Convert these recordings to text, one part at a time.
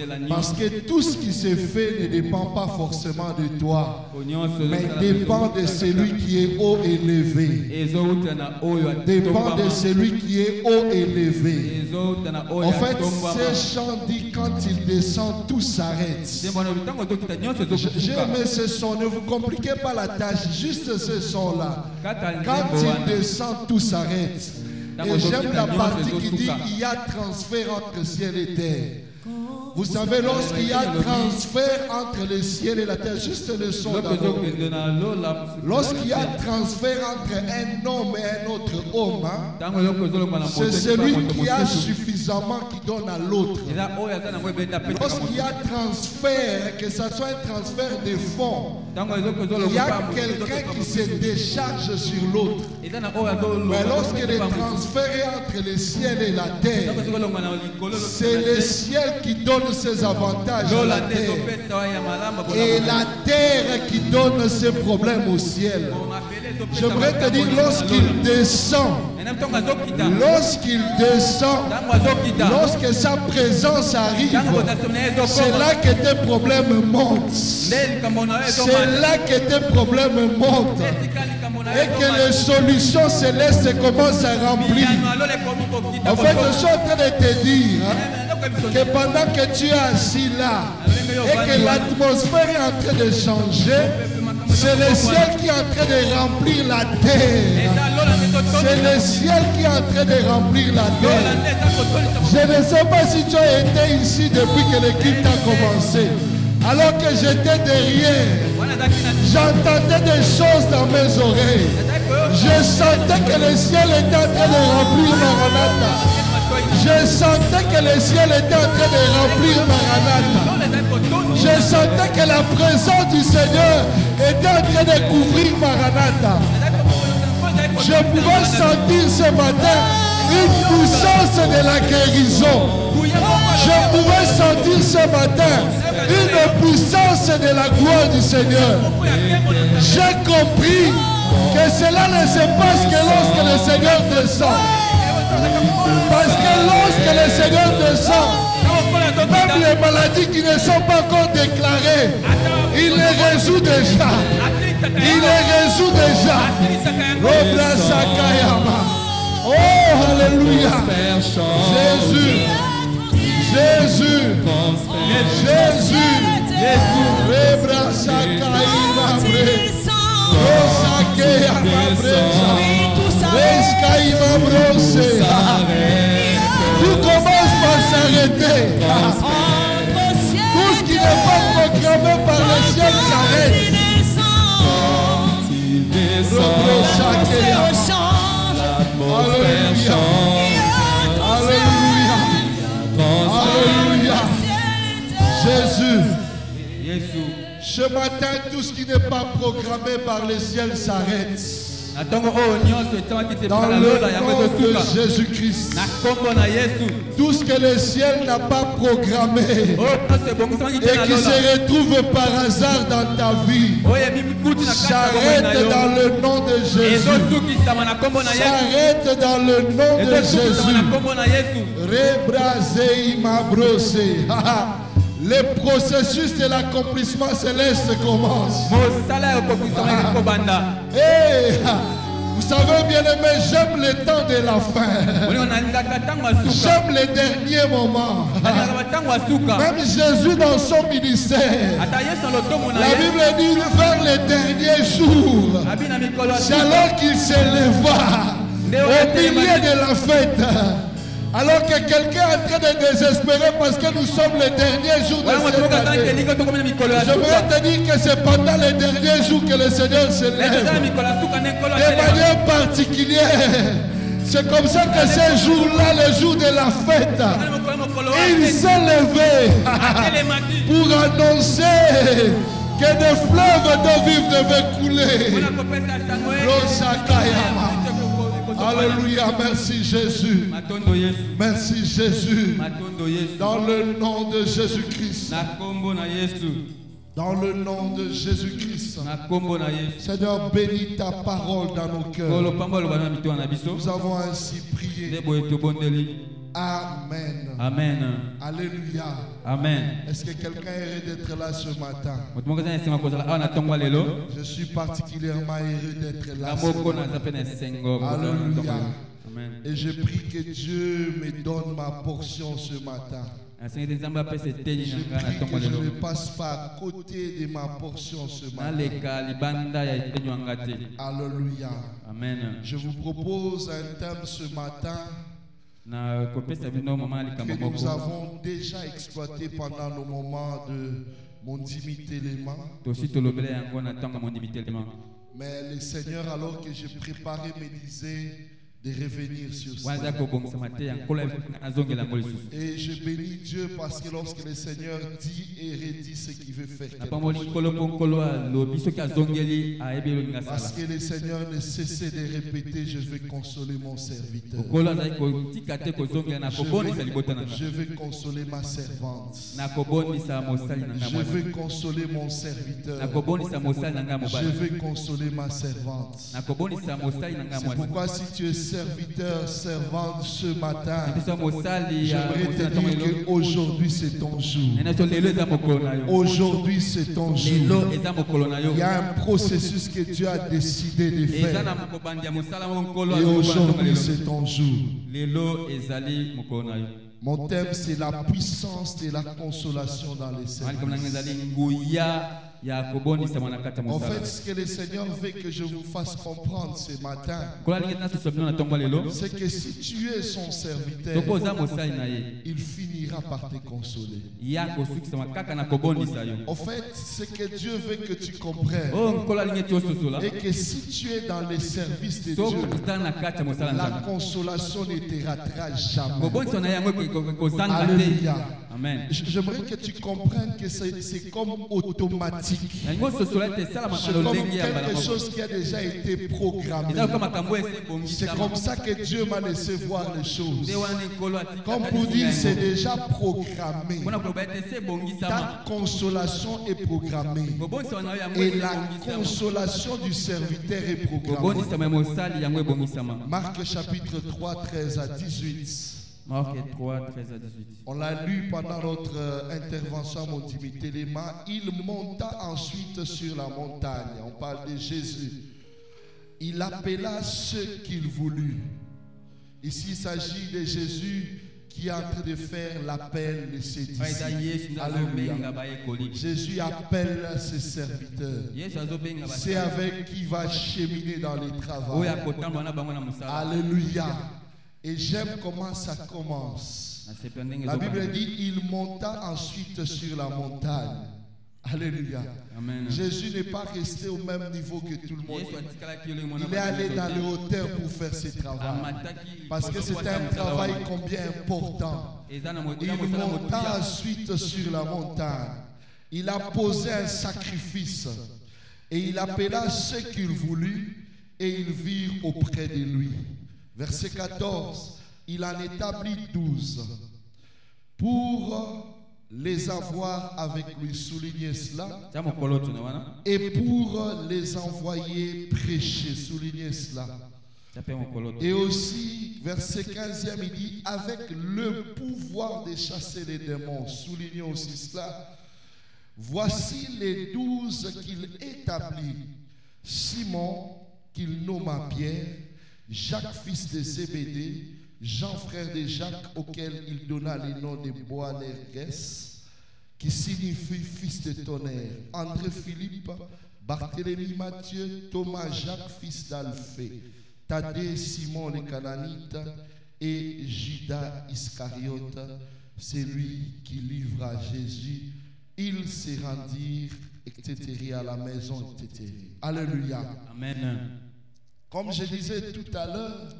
Parce que tout ce qui se fait ne dépend pas forcément de toi, mais dépend de celui qui est haut élevé. Dépend de celui qui est haut élevé. En fait, ces chants dit quand il descend, tout s'arrête. J'ai aimé ce son, ne vous compliquez pas la tâche, juste ce son-là. Quand il descend, tout s'arrête. Et j'aime la partie qui dit il y a transfert entre ciel et terre. Vous savez, lorsqu'il y a transfert entre le ciel et la terre, juste le son d'abord. Lorsqu'il y a transfert entre un homme et un autre homme, c'est celui qui a suffisamment qui donne à l'autre. Lorsqu'il y a transfert, que ce soit un transfert de fonds, il y a quelqu'un qui se décharge sur l'autre. Mais lorsque le transfert est entre le ciel et la terre, c'est le ciel qui donne ses avantages à la terre et la terre qui donne ses problèmes au ciel. J'aimerais te dire, lorsqu'il descend, lorsque sa présence arrive, c'est là que tes problèmes montent. C'est là que tes problèmes montent. Et que les solutions célestes commencent à remplir. En fait, je suis en train de te dire que pendant que tu es assis là et que l'atmosphère est en train de changer, c'est le ciel qui est en train de remplir la terre. C'est le ciel qui est en train de remplir la terre. Je ne sais pas si tu as été ici depuis que l'équipe a commencé. Alors que j'étais derrière, j'entendais des choses dans mes oreilles. Je sentais que le ciel était en train de remplir Maranatha. Je sentais que le ciel était en train de remplir Maranatha. Je sentais que la présence du Seigneur était en train de couvrir Maranatha. Je pouvais sentir ce matin une puissance de la guérison. Je pouvais sentir ce matin une puissance de la gloire du Seigneur. J'ai compris que cela ne se passe que lorsque le Seigneur descend. Parce que lorsque le Seigneur descend, même les maladies qui ne sont pas encore déclarées, il les résout déjà. Il les résout déjà. Oh, alléluia. Jésus. Jésus, Jésus, tout commence par s'arrêter. Tout ce qui n'est pas proclamé par le ciel s'arrête. Alléluia. Alléluia. Alléluia. Jésus. Ce matin, tout ce qui n'est pas programmé par le ciel s'arrête. Dans le nom de Jésus-Christ. Tout ce que le ciel n'a pas programmé et qui se retrouve par hasard dans ta vie s'arrête dans le nom de Jésus. S'arrête dans le nom de Jésus. Rebrasé imabrosé. Le processus de l'accomplissement céleste commence. Hey, vous savez, bien aimé, j'aime le temps de la fin. J'aime les derniers moments. Même Jésus dans son ministère, la Bible dit vers les derniers jours, c'est alors qu'il s'éleva au milieu de la fête. Alors que quelqu'un est en train de désespérer parce que nous sommes les derniers jours de cette année. Je voudrais te dire que c'est pendant les derniers jours que le Seigneur se lève. De manière particulière. C'est comme ça que ce jour-là, le jour de la fête, il s'est levé pour annoncer que des fleuves d'eau vive devaient couler. Alléluia, merci Jésus. Merci Jésus. Dans le nom de Jésus-Christ. Dans le nom de Jésus-Christ. Seigneur, bénis ta parole dans nos cœurs. Nous avons ainsi prié. Amen. Amen. Alléluia. Amen. Est-ce que quelqu'un est heureux d'être là ce matin? Je suis particulièrement heureux d'être là ce matin. Alléluia. Et je prie que Dieu me donne ma portion ce matin. Je prie que je ne passe pas à côté de ma portion ce matin. Alléluia. Amen. Je vous propose un thème ce matin que nous avons déjà exploité pendant nos moments de mon intimité les mains. Mais le Seigneur, alors que je préparais, me disait de revenir sur ça. Et je bénis Dieu parce que lorsque le Seigneur dit et redit ce qu'il veut faire, parce que le Seigneur ne cessait de répéter, je vais consoler mon serviteur. Je vais consoler ma servante. Je vais consoler mon serviteur. Je vais consoler ma servante. C'est pourquoi si tu es serviteur, servante ce matin, j'aimerais te dire qu'aujourd'hui c'est ton jour. Aujourd'hui c'est ton jour. Il y a un processus que Dieu a décidé de faire. Et aujourd'hui c'est ton jour. Mon thème c'est la puissance de la consolation dans les services. En fait, ce que le Seigneur veut que je vous fasse comprendre ce matin, c'est que si tu es son serviteur, il finira par te consoler. En fait, ce que Dieu veut que tu comprennes, et que si tu es dans les services de Dieu, la consolation ne te ratera jamais. Alléluia. Amen. J'aimerais que tu comprennes que c'est comme automatique. C'est comme quelque chose qui a déjà été programmé. C'est comme ça que Dieu m'a laissé voir les choses. Comme pour dire, c'est déjà programmé. Ta consolation est programmée. Et la consolation du serviteur est programmée. Marc chapitre 3, 13 à 18. Marc 3, 13 à 18. On l'a lu pendant notre intervention à mon intimité les mains. Il monta ensuite sur la montagne. On parle de Jésus. Il appela ceux qu'il voulut. Ici, il s'agit de Jésus qui est en train de faire l'appel de ses disciples. Alléluia. Jésus appelle ses serviteurs. C'est avec qui il va cheminer dans les travaux. Alléluia. Et j'aime comment ça commence. La Bible dit, il monta ensuite sur la montagne. Alléluia. Amen. Jésus n'est pas resté au même niveau que tout le monde. Il est allé dans les hauteurs pour faire ce travail. Parce que c'était un travail combien important. Il monta ensuite sur la montagne. Il a posé un sacrifice. Et il appela ceux qu'il voulut et ils virent auprès de lui. Verset 14, il en établit 12 pour les avoir avec lui, souligner cela, et pour les envoyer prêcher, souligner cela. Et aussi, verset 15e, il dit, avec le pouvoir de chasser les démons, soulignez aussi cela. Voici les 12 qu'il établit, Simon, qu'il nomma Pierre, Jacques, fils de Zébédée, Jean, frère de Jacques, auquel il donna le nom de Boanerges, qui signifie fils de tonnerre, André, Philippe, Barthélemy, Matthieu, Thomas, Jacques, fils d'Alphée, Thaddée, Simon le Cananite et Judas Iscariote, c'est lui qui livra Jésus. Ils se rendirent, etc., à la maison, etc. Alléluia. Amen. Comme je disais tout à l'heure,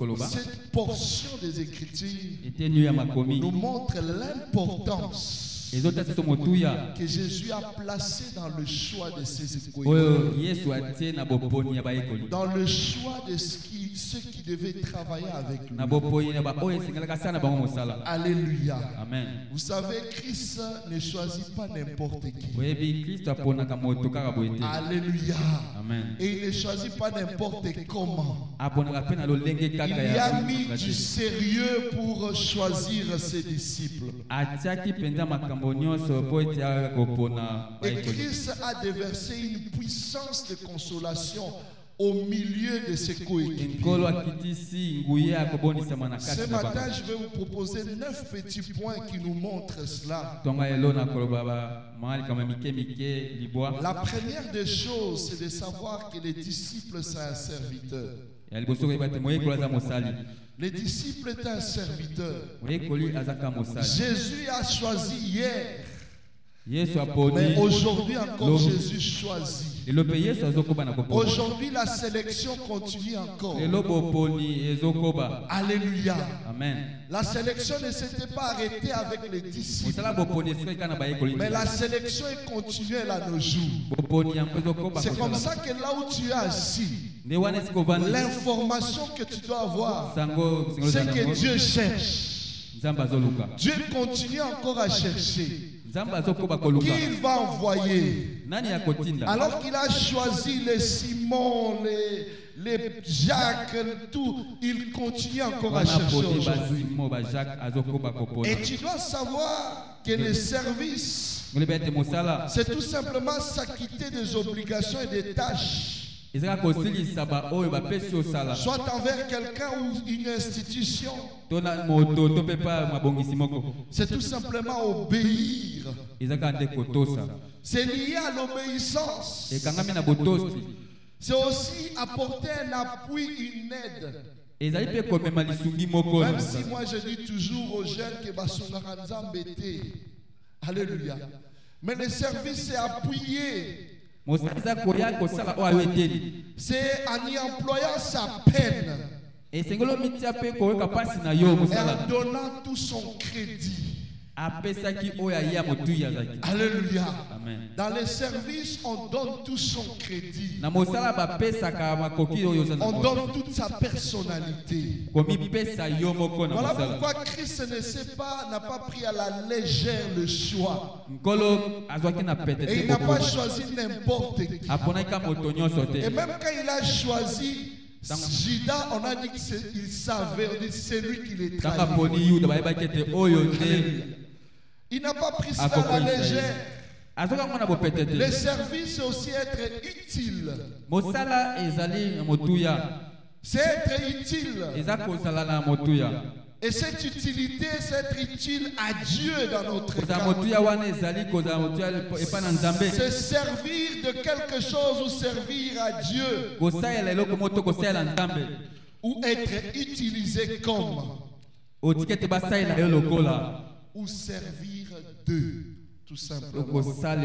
cette portion des Écritures nous montre l'importance que Jésus a placé dans le choix de ses écoutes, dans le choix de ceux qui devaient travailler avec lui. Alléluia. Amen. Vous savez, Christ ne choisit pas n'importe qui. Alléluia. Amen. Et il ne choisit pas n'importe comment. Il y a mis du sérieux pour choisir ses disciples. Et Christ a déversé une puissance de consolation au milieu de ses coéquipiers. Ce matin, je vais vous proposer 9 petits points qui nous montrent cela. La première des choses, c'est de savoir que les disciples, c'est un serviteur. Les disciples est un serviteur. Jésus a choisi hier. Mais aujourd'hui encore, Jésus choisit. Aujourd'hui, la sélection continue encore. Alléluia. Amen. La sélection ne s'était pas arrêtée avec les disciples. Mais la sélection est continuelle à nos jours. C'est comme ça que là où tu es assis, l'information que tu dois avoir, c'est que Dieu cherche. Dieu continue encore à chercher. Qui il va envoyer? Alors qu'il a choisi les Simon, les Jacques, tout, il continue encore à chercher aujourd'hui. Et tu dois savoir que le service, c'est tout simplement s'acquitter des obligations et des tâches. Soit envers quelqu'un ou une institution. C'est tout simplement obéir. C'est lié à l'obéissance. C'est aussi apporter un appui, une aide. Même si moi je dis toujours aux jeunes que Basungaranza embêté. Alléluia. Mais le service c'est appuyer. C'est en y employant sa peine et en donnant tout son crédit. Alléluia. Amen. Dans les services, on donne tout son crédit. On donne toute sa personnalité. Voilà pourquoi Christ n'a pas pris à la légère le choix. Et il n'a pas choisi n'importe qui. Et même quand il a choisi Judas, on a dit qu'il savait, c'est lui qui les trahit. Il n'a pas pris ça à la légère. Le service, c'est aussi être utile. C'est être utile. Et cette utilité, c'est être utile à Dieu dans notre cas. C'est servir de quelque chose ou servir à Dieu. Ou être utilisé comme. Ou servir d'eux, tout simplement.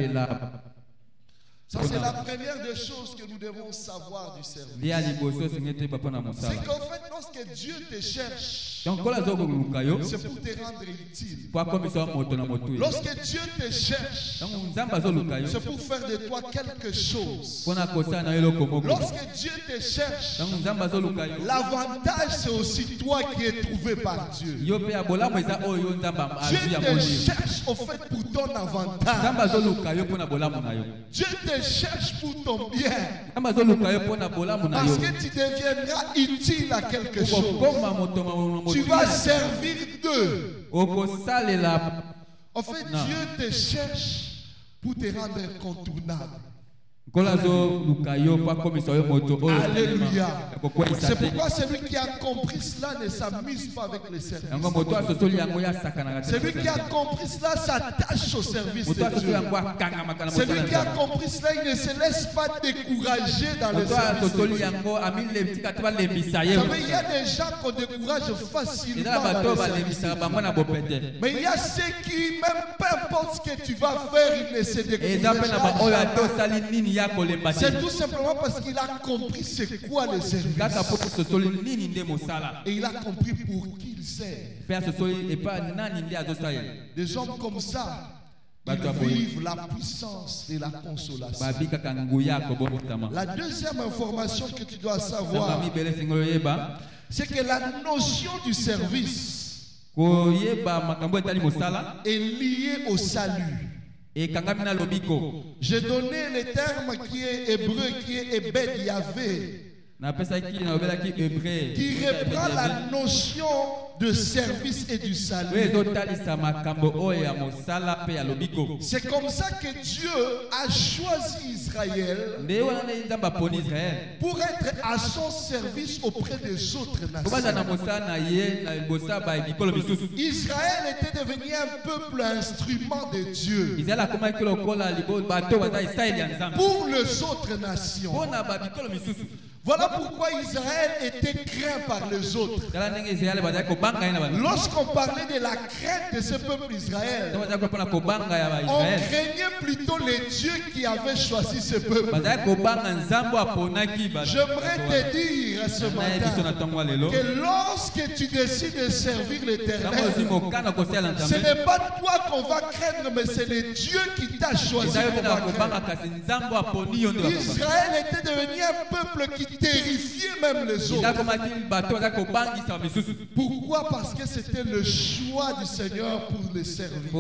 Ça, c'est la première des choses que nous devons savoir du service. C'est qu'en fait, lorsque Dieu te cherche, c'est pour te rendre utile. Lorsque Dieu te cherche, c'est pour faire de toi quelque chose. Lorsque Dieu te cherche, l'avantage, c'est aussi toi qui es trouvé par Dieu. Dieu te cherche au fait pour ton avantage. Dieu te cherche pour ton bien. Parce que tu deviendras utile à quelque chose. Tu vas servir d'eux. En fait, Dieu te cherche pour te rendre incontournable. Alléluia. C'est pourquoi celui qui a compris cela ne s'amuse pas avec les services. Celui qui a compris cela s'attache au service de Dieu. Celui qui a compris cela, il ne se laisse pas décourager dans le service de Dieu. Vous savez, il y a des gens qu'on décourage facilement dans le service. Mais il y a ceux qui, même peu importe ce que tu vas faire, ils ne se découragent pas. C'est tout simplement parce qu'il a compris c'est quoi le service. Et il a compris pour qui il sert. Des hommes comme ça, Ils vivent la puissance et la consolation. La deuxième information que tu dois savoir, c'est que la notion du service est liée au salut. J'ai donné le terme qui est hébreu, qui est Ebed Yahvé, qui reprend la notion de service et du salut. C'est comme ça que Dieu a choisi Israël pour être à son service auprès des autres nations. Israël était devenu un peuple instrument de Dieu pour les autres nations. Voilà pourquoi Israël était craint par les autres. Lorsqu'on parlait de la crainte de ce peuple Israël, on craignait plutôt les dieux qui avaient choisi ce peuple. J'aimerais te dire ce matin que lorsque tu décides de servir l'Éternel, ce n'est pas toi qu'on va craindre, mais c'est le Dieu qui t'a choisi qu'on va craindre. Israël était devenu un peuple qui terrifiait même les autres. Pourquoi? Parce que c'était le choix du Seigneur pour les servir.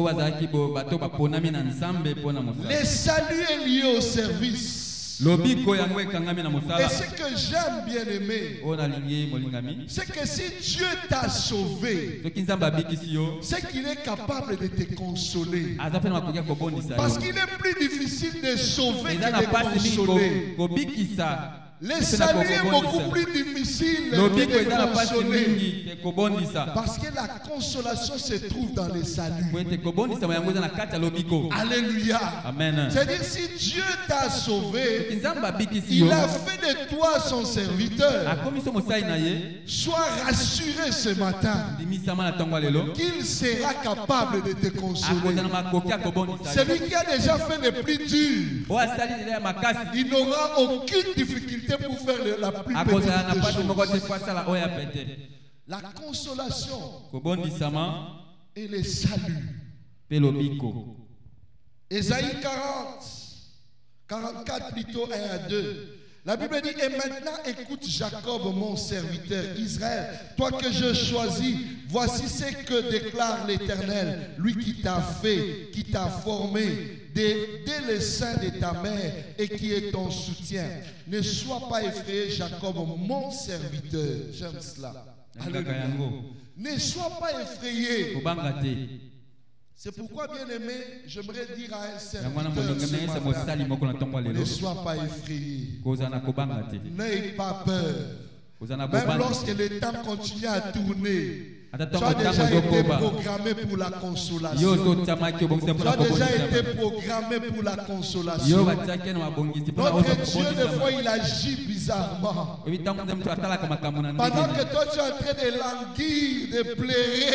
Le salut est lié au service. Et ce que j'aime bien aimer, c'est que si Dieu t'a sauvé, c'est qu'il est capable de te consoler. Parce qu'il est plus difficile de sauver que de consoler. Le salut est beaucoup plus difficile de consoler. Parce que la consolation se trouve dans le salut. Alléluia. C'est-à-dire, si Dieu t'a sauvé, il a fait de toi son serviteur. Sois rassuré ce matin qu'il sera capable de te consoler. Celui qui a déjà fait le plus dur, il n'aura aucune difficulté pour faire la plus petite des choses. La consolation et le salut. Ésaïe 44 plutôt 1 à 2. La Bible dit: et maintenant écoute Jacob, mon serviteur, Israël, toi que je choisis, voici ce que déclare l'Éternel, lui qui t'a fait, qui t'a formé dès le sein de ta mère et qui est ton soutien. Ne sois pas effrayé, Jacob, mon serviteur. J'aime cela. Ne sois pas effrayé. C'est pourquoi, bien aimé, j'aimerais dire à un serviteur ne sois pas effrayé. N'aie pas peur. Même lorsque le temps continue à tourner, tu as déjà été programmé pour la consolation. Tu as déjà été programmé pour la consolation. Notre Dieu, des fois, il agit bizarrement. Pendant que toi, tu es en train de languir, de pleurer,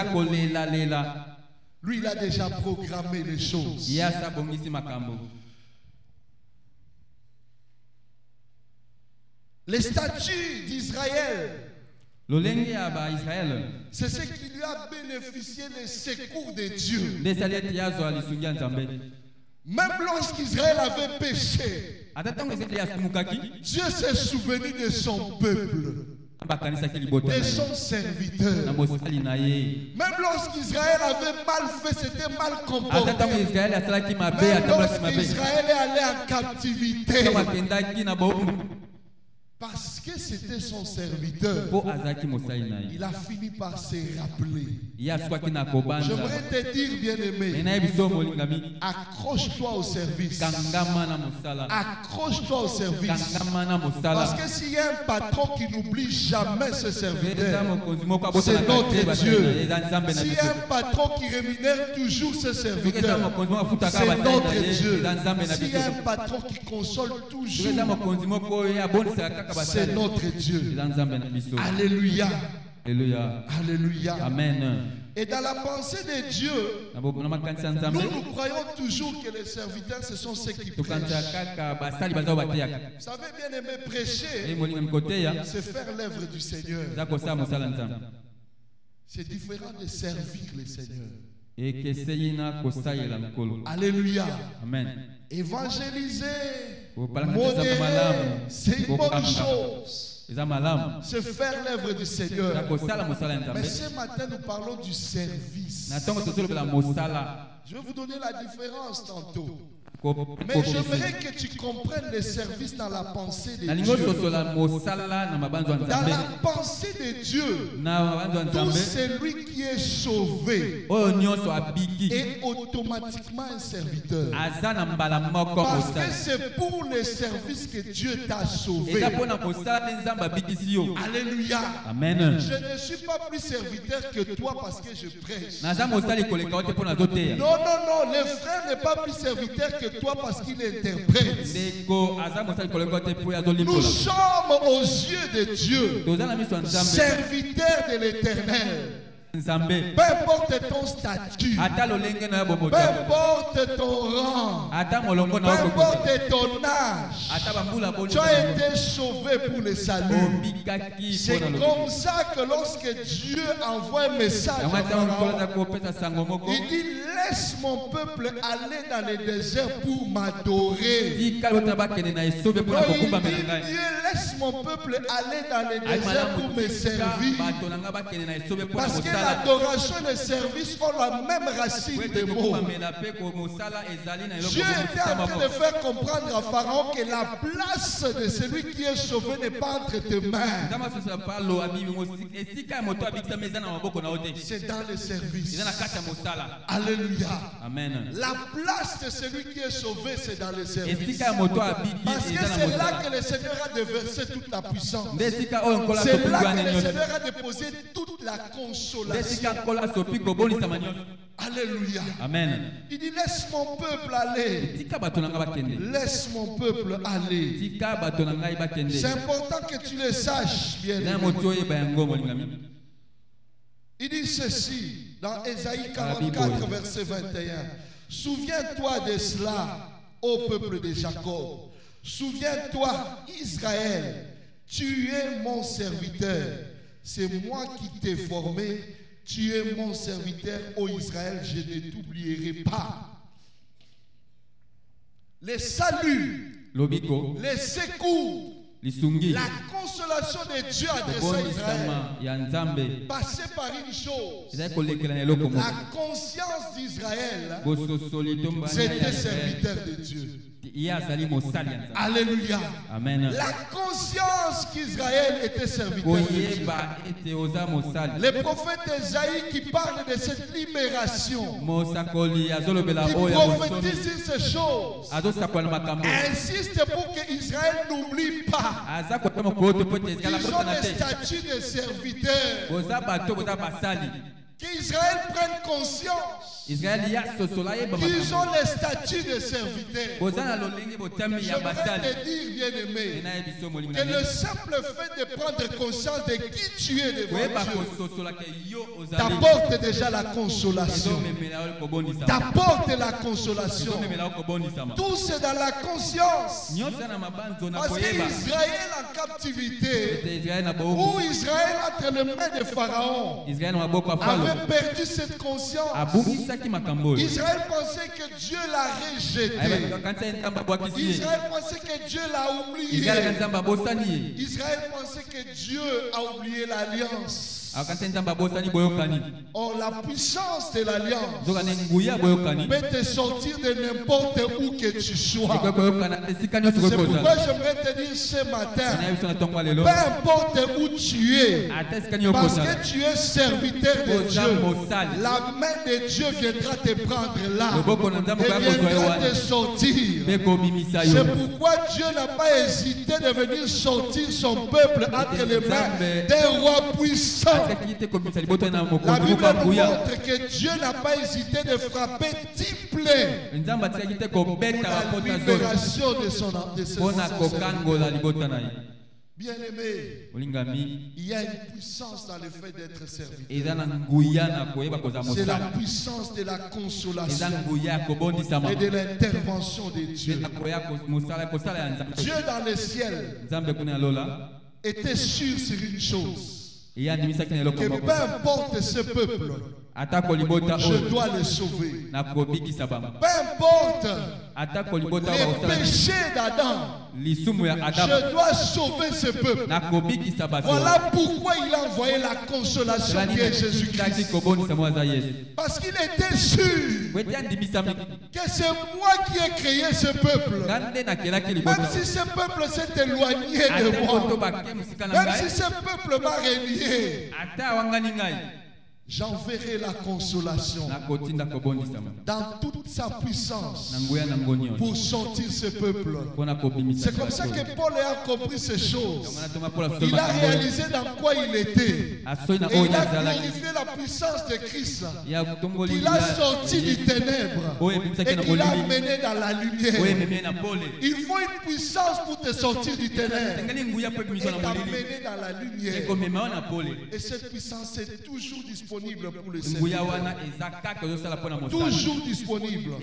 lui, il a déjà programmé les choses. Les statuts d'Israël, c'est ce qui lui a bénéficié des secours de Dieu. Même lorsqu'Israël avait péché, Dieu s'est souvenu de son peuple, de son serviteur. Même lorsqu'Israël avait mal fait, c'était mal comporté. Même lorsqu'Israël est allé en captivité, parce que c'était son serviteur, il a fini par se rappeler. J'aimerais te dire, bien aimé, accroche-toi au service. Accroche-toi au service. Parce que s'il y a un patron qui n'oublie jamais ce serviteur, c'est notre Dieu. S'il y a un patron qui rémunère toujours ce serviteur, c'est notre Dieu. S'il y a un patron qui console toujours, c'est notre Dieu. Alléluia. Alléluia. Amen. Et dans la pensée de Dieu, nous croyons toujours que les serviteurs, ce sont ceux qui prêchent. Vous savez, bien aimé, prêcher, c'est faire l'œuvre du Seigneur. C'est différent de servir le Seigneur. Alléluia. Amen. Évangéliser, modérer, c'est une bonne chose. C'est faire l'œuvre du Seigneur. Mais ce matin, nous parlons du service. Je vais vous donner la différence tantôt. Mais j'aimerais que tu comprennes le service dans la pensée de Dieu. Dans la pensée de Dieu, tout celui qui est sauvé est automatiquement un serviteur. Parce que c'est pour le service que Dieu t'a sauvé. Alléluia. Amen. Je ne suis pas plus serviteur que toi parce que je prêche. Non, le frère n'est pas plus serviteur que toi parce qu'il interprète. Nous sommes aux yeux de Dieu serviteurs de l'Éternel. Peu importe ton statut, peu importe ton rang, peu importe ton âge, tu as été sauvé pour le salut. C'est comme ça que lorsque Dieu envoie un message à Pharaon, il dit: laisse mon peuple aller dans le désert pour m'adorer. Il dit: laisse mon peuple aller dans le désert pour me servir. Parce que l'adoration et le service ont la même racine de mots. Dieu était en train de faire comprendre à Pharaon que la place de celui qui est sauvé n'est pas entre tes mains. C'est dans le service. Alléluia. Amen. La place de celui qui est sauvé, c'est dans le service. Parce que c'est là que le Seigneur a déversé toute la puissance. C'est là que le Seigneur a déposé toute la consolation. Alléluia. Amen. Il dit: laisse mon peuple aller. Laisse mon peuple aller. C'est important que tu le saches bien. Il dit ceci dans Ésaïe 44 verset 21. Souviens-toi de cela, ô peuple de Jacob. Souviens-toi, Israël, tu es mon serviteur. C'est moi qui t'ai formé. Tu es mon serviteur, ô Israël, je ne t'oublierai pas. Les saluts, les secours, la consolation de Dieu adressée à Israël passait par une chose. La conscience d'Israël, c'était serviteur de Dieu. Alléluia. Amen. La conscience qu'Israël était serviteur de Dieu. Les prophètes Esaïe qui parlent de cette libération, qui prophétisent sur ces choses, insistent pour qu'Israël n'oublie pas qu'ils ont des statuts de serviteurs. Qu'Israël prenne conscience qu'ils ont les statuts de serviteurs. J'aimerais te dire, bien-aimé, que le simple fait de prendre conscience de qui tu es devant Dieu t'apporte déjà la consolation. T'apporte la consolation. Tout c'est dans la conscience. Parce qu'Israël en captivité, ou Israël entre les mains de Pharaon, avait perdu cette conscience. Israël pensait que Dieu l'a rejeté. Israël pensait que Dieu l'a oublié. Israël pensait que Dieu a oublié l'alliance. Oh, la puissance de l'alliance peut te sortir de n'importe où que tu sois. C'est pourquoi j'aimerais te dire ce matin, peu importe où tu es, parce que tu es serviteur de Dieu, la main de Dieu viendra te prendre là et viendra te sortir. C'est pourquoi Dieu n'a pas hésité de venir sortir son peuple entre les mains des rois puissants. La Bible nous montre que Dieu n'a pas hésité de frapper 10 plaies pour la libération de son bien-aimé. Il y a une puissance dans le fait d'être serviteur. C'est la puissance de la consolation et de l'intervention de Dieu. Dieu dans le ciel était sûr sur une chose, que peu importe ce peuple, je dois les sauver. Peu importe les péchés d'Adam, je dois sauver ce peuple. Voilà pourquoi il a envoyé la consolation qui est Jésus-Christ. Parce qu'il était sûr que c'est moi qui ai créé ce peuple. Même si ce peuple s'est éloigné de moi, même si ce peuple m'a renié, j'enverrai la consolation dans toute sa puissance pour sortir ce peuple. C'est comme ça que Paul a compris ces choses. Il a réalisé dans quoi il était. Et il a glorifié la puissance de Christ. Il a sorti du ténèbre et qu'il a mené dans la lumière. Il faut une puissance pour te sortir du ténèbre et t'amener dans la lumière. Et cette puissance est toujours disponible pour le Seigneur. Toujours disponible.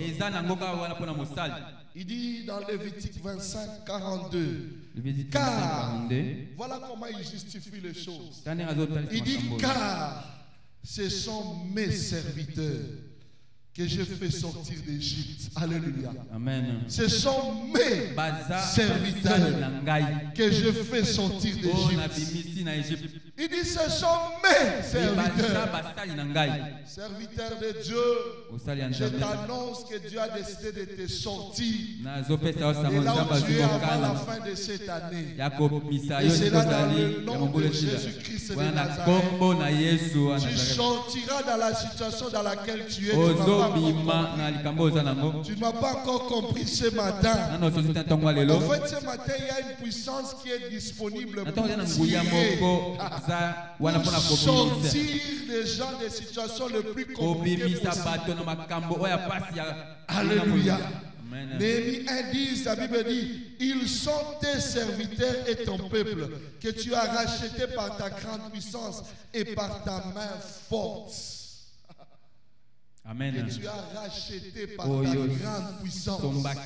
Il dit dans Lévitique 25, 42. Car, voilà comment il justifie les choses. Il dit car ce sont mes serviteurs que je fais sortir d'Égypte. Alléluia. Amen. Ce sont mes serviteurs que je fais sortir d'Égypte. Il dit ce sont mes serviteurs. Serviteurs de Dieu, je t'annonce que Dieu a décidé de te sortir. Et là où tu es avant la fin de cette année. Et c'est là dans le nom de Jésus-Christ de Nazareth. Tu sortiras dans la situation dans laquelle tu es. Tu ne m'as pas encore compris ce matin. En fait, ce matin, il y a une puissance qui est disponible pour tirer, pour sortir des gens des situations les plus compliquées possibles. Alléluia. Néhémie 1:10, la Bible dit, ils sont tes serviteurs et ton peuple que tu as racheté par ta grande puissance et par ta main forte. Amen. Que tu as racheté par ta grande puissance,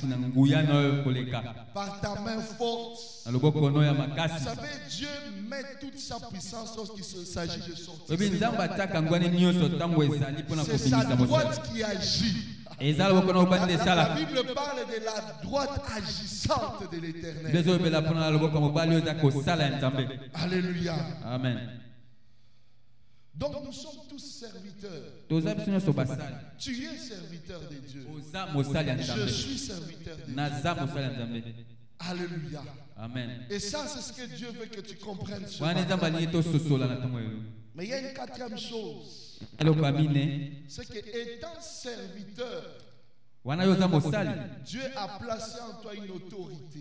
par ta main forte. Vous savez, Dieu met toute sa puissance lorsqu'il s'agit de sortir. C'est sa droite qui agit. La Bible parle de la droite agissante de l'Éternel. Alléluia. Amen. Donc nous sommes tous serviteurs. Tu es serviteur de Dieu. Je suis serviteur de Dieu. Alléluia. Amen. Et ça, c'est ce que Dieu veut que tu comprennes. Mais il y a une quatrième chose. C'est que étant serviteur, Dieu a placé en toi une autorité.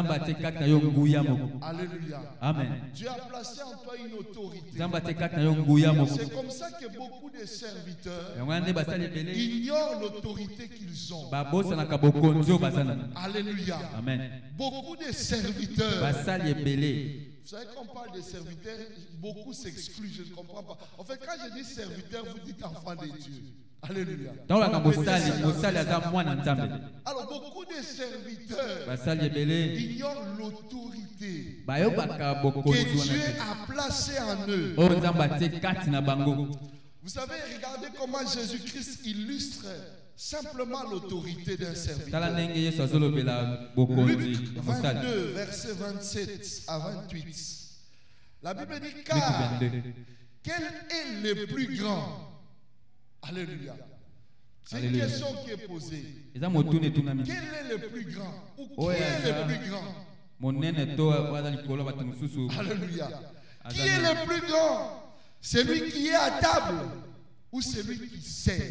Alléluia. Amen. Dieu a placé en toi une autorité. C'est comme ça que beaucoup de serviteurs ignorent l'autorité qu'ils ont. Alléluia. Amen. Beaucoup de serviteurs. Vous savez, quand on parle de serviteurs, beaucoup s'excluent, je ne comprends pas. En fait, quand je dis serviteur, vous dites enfant de Dieu. Alléluia. Alors, beaucoup de serviteurs ignorent l'autorité que Dieu a placée en eux. Vous savez, regardez comment Jésus-Christ illustre simplement l'autorité d'un serviteur. Luc 22, versets 27 à 28. La Bible dit car quel est le plus grand? Alléluia. C'est une question qui est posée. Quel est le plus grand? Ou qui est le plus grand? Alléluia. Qui est le plus grand? Celui qui est à table ou celui qui sert?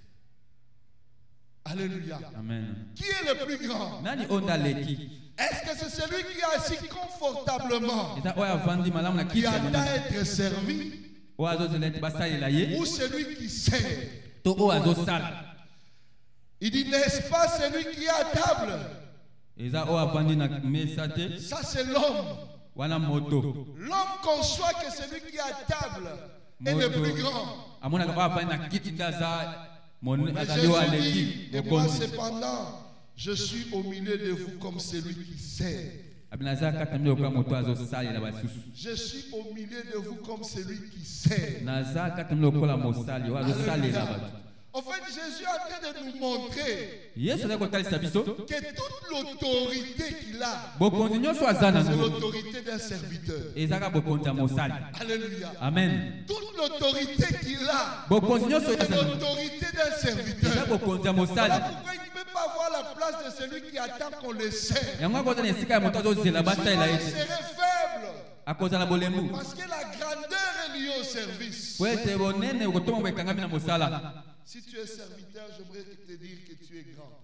Alléluia. Amen. Qui est le plus grand? Est-ce que c'est celui qui est assis confortablement, qui attend à être servi, ou celui qui sert? Il dit, n'est-ce pas celui qui est à table? Ça c'est l'homme. L'homme conçoit que celui qui est à table est le plus grand. Mais Jésus dit, et moi cependant, je suis au milieu de vous comme celui qui sert. Je suis au milieu de vous comme celui qui sert. En fait, Jésus est en train de nous montrer que toute l'autorité qu'il a, c'est l'autorité d'un serviteur. Alléluia. Amen. Toute l'autorité qu'il a, c'est l'autorité d'un serviteur. Voilà pourquoi il ne peut pas avoir la place de celui qui attend qu'on le sert. Il serait faible. Parce que la grandeur est liée au service. Si tu es serviteur, j'aimerais te dire que tu es grand.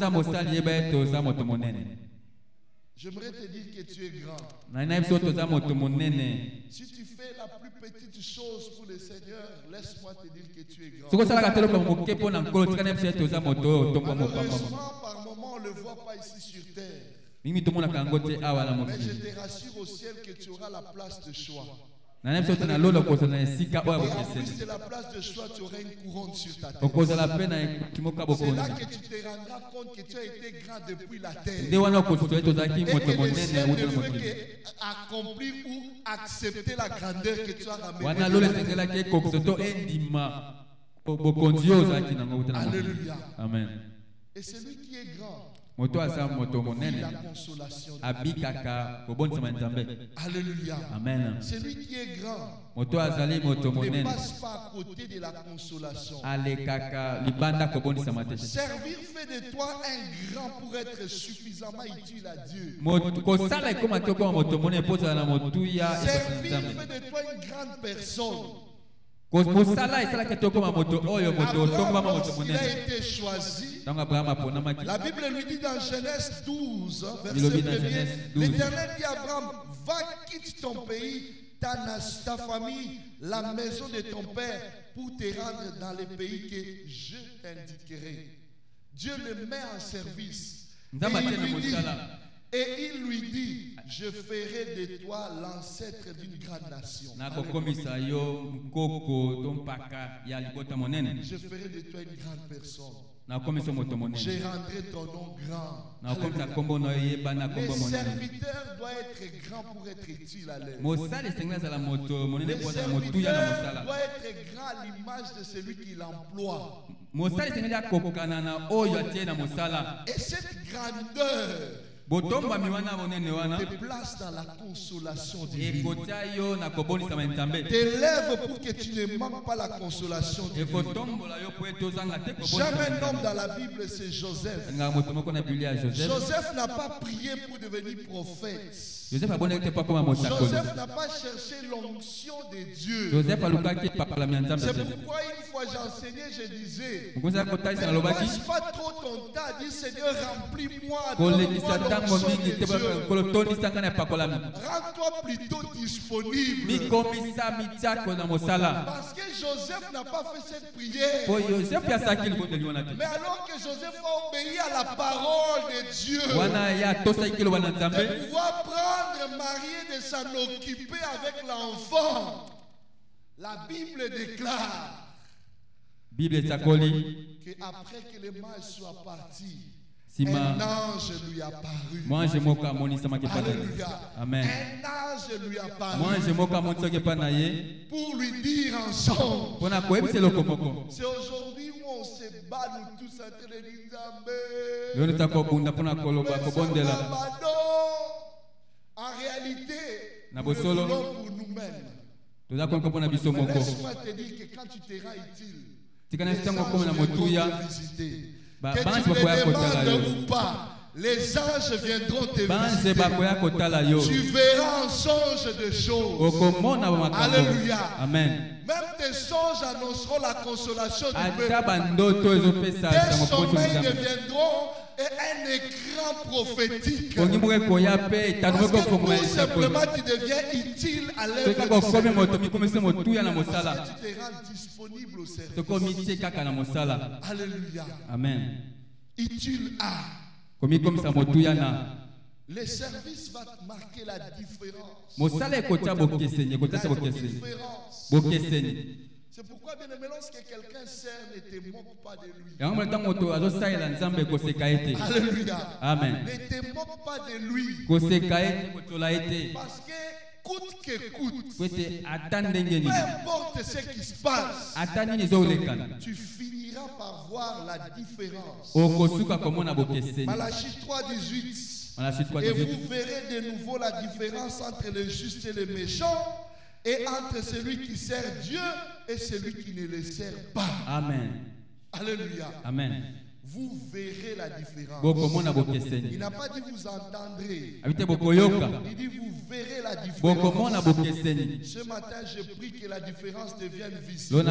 J'aimerais te dire que tu es grand. Si tu fais la plus petite chose pour le Seigneur, laisse-moi te dire que tu es grand. Malheureusement, par moment, on ne le voit pas ici sur terre. Mais je te rassure au ciel que tu auras la place de choix. Et en plus de la place de choix, tu auras une couronne sur ta tête. C'est là que tu te rendras compte que tu as été grand depuis la terre. Et que le ciel ne fait qu'accomplir ou accepter la grandeur que tu as ramenée. Alléluia. Amen. Et celui qui est grand, la consolation. Alléluia. Amen. Celui qui est grand ne passe pas à côté de la consolation. Servir fait de toi un grand pour être suffisamment utile à Dieu. Servir fait de toi une grande personne. Abraham, lorsqu'il a été choisi, la Bible lui dit dans Genèse 12, verset 1er, l'Éternel dit à Abraham, va, quitte ton pays, ta famille, la maison de ton père, pour te rendre dans les pays que je t'indiquerai. Dieu le met en service. Et il lui dit, je ferai de toi l'ancêtre d'une grande nation. Je ferai de toi une grande personne. Je rendrai ton nom grand. Le serviteur doit être grand pour être utile à l'œuvre. Le serviteur doit être grand à l'image de celui qui l'emploie. Et cette grandeur te place dans la consolation divine. T'élève pour que tu ne manques pas la consolation divine. Jamais un homme dans la Bible, c'est Joseph. Joseph n'a pas prié pour devenir prophète. Joseph n'a pas cherché l'onction de Dieu. C'est pourquoi une fois j'enseignais, je disais, ne passe pas trop ton temps à dire Seigneur, remplis-moi de l'onction de Dieu. Rends-toi plutôt disponible. Parce que Joseph n'a pas fait cette prière. Mais alors que Joseph a obéi à la parole de Dieu, de pouvoir prendre marié, de s'en occuper avec l'enfant, la Bible déclare qu'après que le mâle soit parti, un ange lui a apparu. Alléluia. Amen. Un ange lui a apparu pour lui dire en son. C'est aujourd'hui où on se bat, nous tous en train de dire en réalité, nous le voulons pour nous-mêmes. Mais laisse-moi te dire que quand tu te rends utile, les anges viendront te visiter. Que tu me demandes ou pas, les anges viendront te visiter. Tu verras en songe de choses. Alléluia. Amen. Même tes songes annonceront la consolation du peuple. Tes sommeils deviendront un écran prophétique. Parce que tout simplement tu deviens utile à l'œuvre du Seigneur. Parce que tu te rends disponible au service. Alléluia. Amen. Utile à. Le service va marquer la différence. C'est pourquoi, bien aimé, lorsque quelqu'un sert, ne te moque pas de lui. Alléluia. Amen. Ne te moque pas de lui. Parce que coûte que coûte, peu importe ce qui se passe, tu finiras par voir la différence. Malachie 3:18. Et vous verrez de nouveau la différence entre le juste et le méchant, et entre celui qui sert Dieu et celui qui ne le sert pas. Amen. Alléluia. Amen. Vous verrez la différence. Il n'a pas dit vous entendrez. Il dit vous verrez la différence. Ce matin, je prie que la différence devienne visible.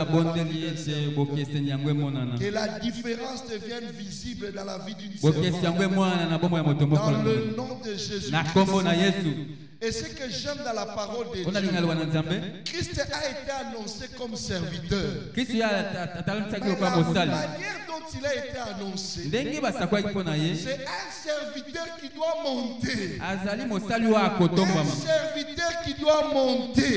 Que la différence devienne visible dans la vie d'une personne. Dans le nom de Jésus. Et ce que j'aime dans la parole de Dieu, Christ a été annoncé comme serviteur. Mais la manière dont il a été annoncé, c'est un serviteur qui doit monter. Un serviteur qui doit monter.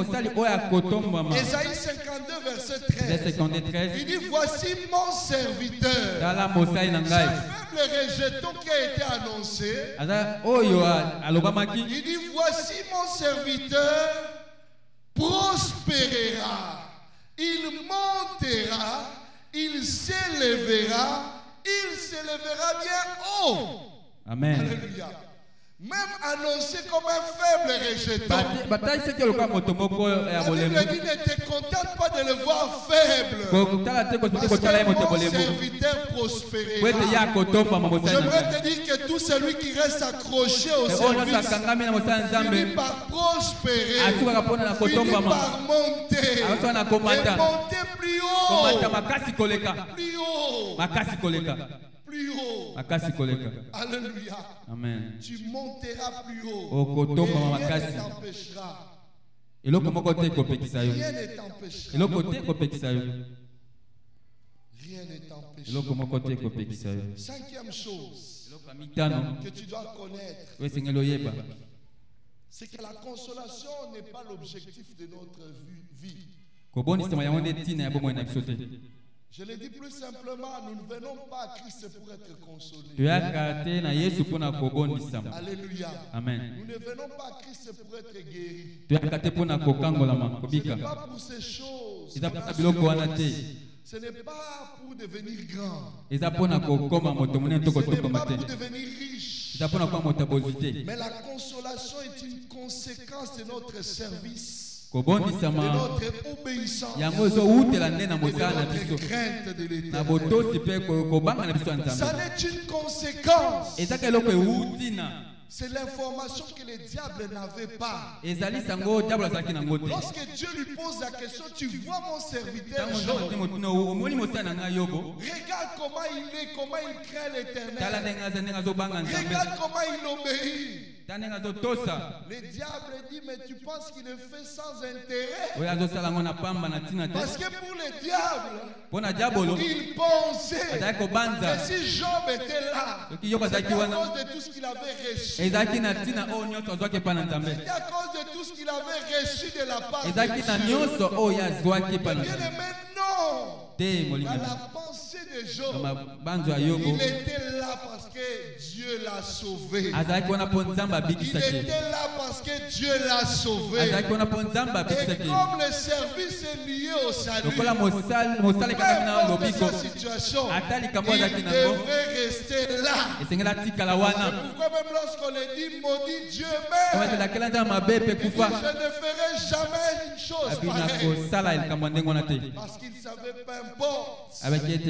Ésaïe 52, verset 13. Il dit, voici mon serviteur. Le rejeton qui a été annoncé, il dit voici mon serviteur prospérera, il montera, il s'élèvera bien haut. Amen. Alléluia. Même annoncé comme un faible rejeton. La Bible dit ne te contente pas de le voir faible. Parce que mon serviteur prospérera. J'aimerais te dire que tout celui qui reste accroché au service finit par prospérer, finit par monter. Et monter plus haut. Plus haut. Plus haut. Alléluia. Amen. Tu monteras plus haut. Et rien ne t'empêchera. Rien ne t'empêchera. Rien ne t'empêchera. Cinquième chose que tu dois connaître, c'est que la consolation n'est pas l'objectif de notre vie. Je le dis plus simplement, nous ne venons pas à Christ pour être consolés. Alléluia. Amen. Nous ne venons pas à Christ pour être guéris. Ce n'est pas pour ces choses. Ce n'est pas pour devenir grand. Ce n'est pas pour devenir riche. Mais la consolation est une conséquence de notre service. De notre obéissance, de notre crainte de l'éternel. Ça n'est une conséquence. C'est l'information que le diable n'avait pas. Lorsque Dieu lui pose la question, tu vois mon serviteur Job, regarde comment il est, comment il craint l'éternel. Regarde comment il obéit. Le diable dit, mais tu penses qu'il le fait sans intérêt? Parce que pour le diable, il pensait que si Job était là, c'était à cause de tout ce qu'il avait reçu. C'était à cause de tout ce qu'il avait reçu de la part de Dieu. Bien aimé, non. Dans la pensée de Job, il était là parce que Dieu l'a sauvé. Il était là parce que Dieu l'a sauvé. Et comme le service est lié au salut, même dans sa situation, il devrait rester là. C'est pourquoi même lorsqu'on le dit, maudit Dieu même, je ne ferai jamais une chose pareille. Parce qu'il savait, peu importe, il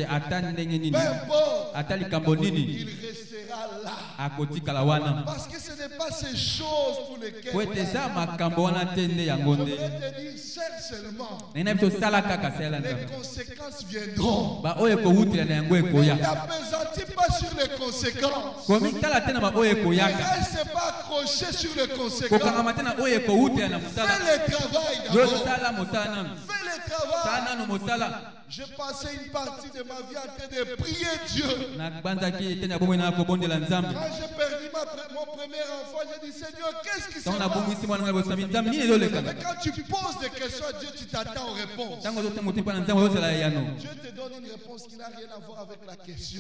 restera là. Parce que ce n'est pas ces choses pour lesquelles je voudrais te dire, certes seulement, les conséquences viendront. Ne t'appesantis pas sur les conséquences. Ne reste pas accroché sur les conséquences. Fais le travail d'abord. Fais le travail. J'ai passé une partie de ma vie en train de prier Dieu. Quand j'ai perdu ma mon premier enfant, j'ai dit, Seigneur, qu'est-ce qui se passe? Mais quand tu poses des questions à Dieu, tu t'attends aux réponses. Dieu te donne une réponse qui n'a rien à voir avec la question.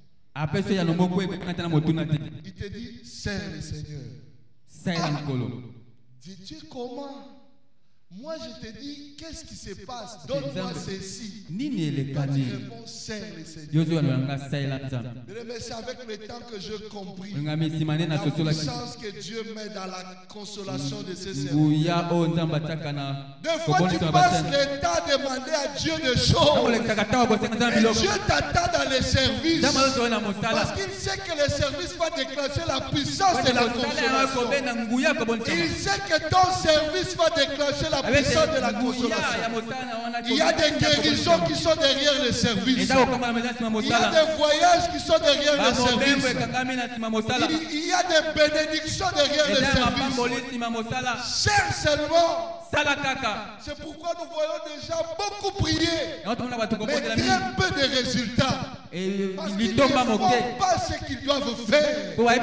Il te dit, sers le Seigneur. Dis-tu comment? Moi je te dis, qu'est-ce qui se passe? Donne-moi ceci. Quand tu réponds, sers le Seigneur. Mais c'est avec le temps que je compris la puissance que Dieu met dans la consolation de ses serviteurs. Des fois tu passes le temps à demander à Dieu des choses. Et Dieu t'attend dans les services. Parce qu'il sait que le service va déclencher la puissance de la consolation. Il sait que ton service va déclencher la puissance de la consolation. Il y a des guérisons qui sont derrière le service. Il y a des voyages qui sont derrière le service. Il y a des bénédictions derrière le service. Cherche seulement. C'est pourquoi nous voyons déjà beaucoup prier, mais très peu de résultats. Parce qu'ils ne font pas ce qu'ils doivent faire.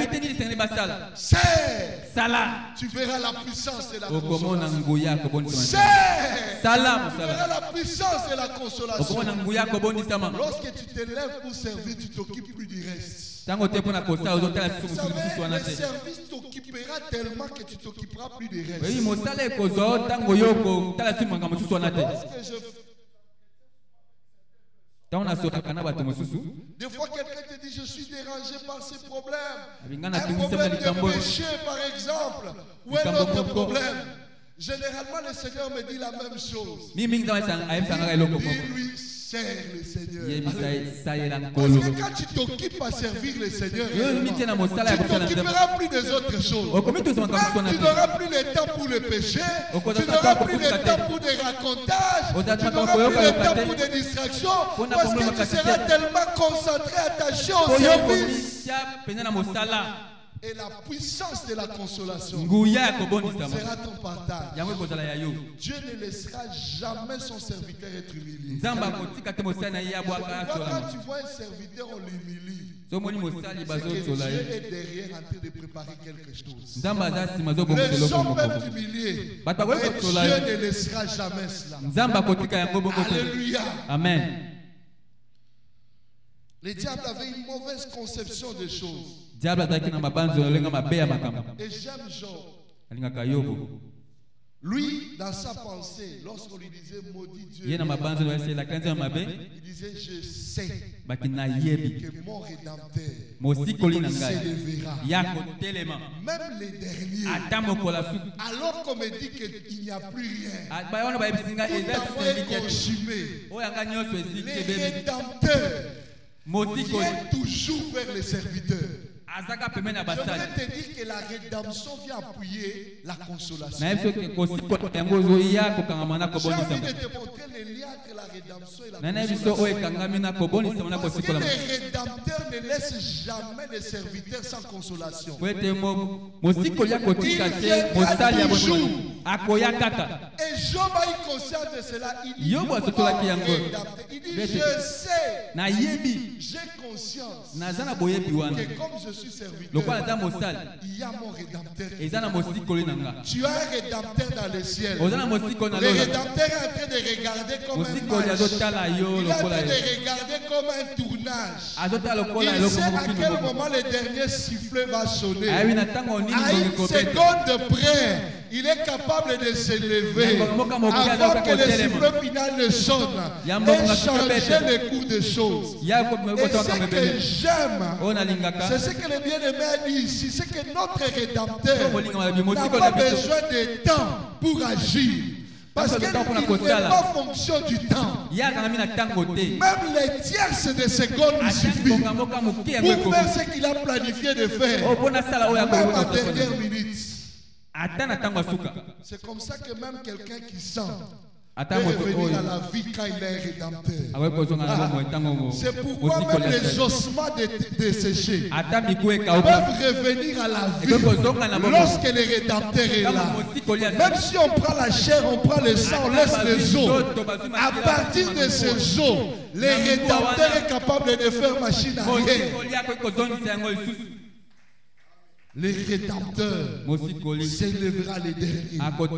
Tu verras la puissance de la consolation. Tu verras la puissance de la consolation. Lorsque tu te lèves pour servir, tu t'occupes plus du reste. Le service t'occupera tellement que tu t'occuperas plus du reste. Des fois, quelqu'un te dit, je suis dérangé par ces problèmes. Un problème de péché, par exemple, ou un autre problème. Généralement, le Seigneur me dit la même chose. Dis-lui, sers le Seigneur. Parce que quand tu t'occupes à servir le Seigneur, tu ne t'occuperas plus des autres choses. Même tu n'auras plus le temps pour le péché. Tu n'auras plus le temps pour des racontages. Tu n'auras plus le temps pour des distractions. Parce que tu seras tellement concentré, attaché au service. Et la puissance de la consolation sera ton partage. Dieu ne laissera jamais son serviteur être humilié. Quand tu vois un serviteur, on l'humilie. C'est que Dieu est derrière en train de préparer quelque chose. Les gens peuvent t'humilier, mais Dieu ne laissera jamais cela. Alléluia. Amen. Le diable avait une mauvaise conception des choses. Et j'aime Job. Lui, dans sa pensée, lorsqu'on lui disait maudit Dieu, il disait je sais que mon rédempteur s'élèvera. Même les derniers, alors qu'on me dit qu'il n'y a plus rien, tout est consumé. Les rédempteurs viennent toujours vers les serviteurs. Je voudrais te dire que la rédemption vient appuyer la consolation. J'ai envie de te montrer le lien entre la rédemption et la consolation. Parce que les rédempteurs ne laissent jamais les serviteurs sans consolation. Ils viennent toujours. Et Job a eu conscience de cela. Il dit, je sais, j'ai conscience que comme je suis serviteur, il y a mon rédempteur. Tu as un rédempteur dans le ciel. Le rédempteur est en train de regarder comme un match. Il est en train de regarder comme un tournage. Il sait à quel moment le dernier sifflet va sonner. À une seconde près, il est capable de se lever avant que le sifflet final ne sonne et changer le cours des choses. Et ce que j'aime, c'est ce que le bien-aimé a dit ici, c'est que notre rédempteur n'a pas besoin de temps pour agir. Parce qu'il n'est pas fonction du temps. Même les tierces de secondes lui suffisent pour faire ce qu'il a planifié de faire. Même en dernière minute. C'est comme ça que même quelqu'un qui sent peut revenir à la vie quand il est rédempteur. C'est pourquoi même les ossements desséchés peuvent revenir à la vie lorsque le rédempteur est là. Même si on prend la chair, on prend le sang, on laisse les os. À partir de ces os, le rédempteur est capable de faire machine arrière. Le Rédempteur s'élèvera les derniers.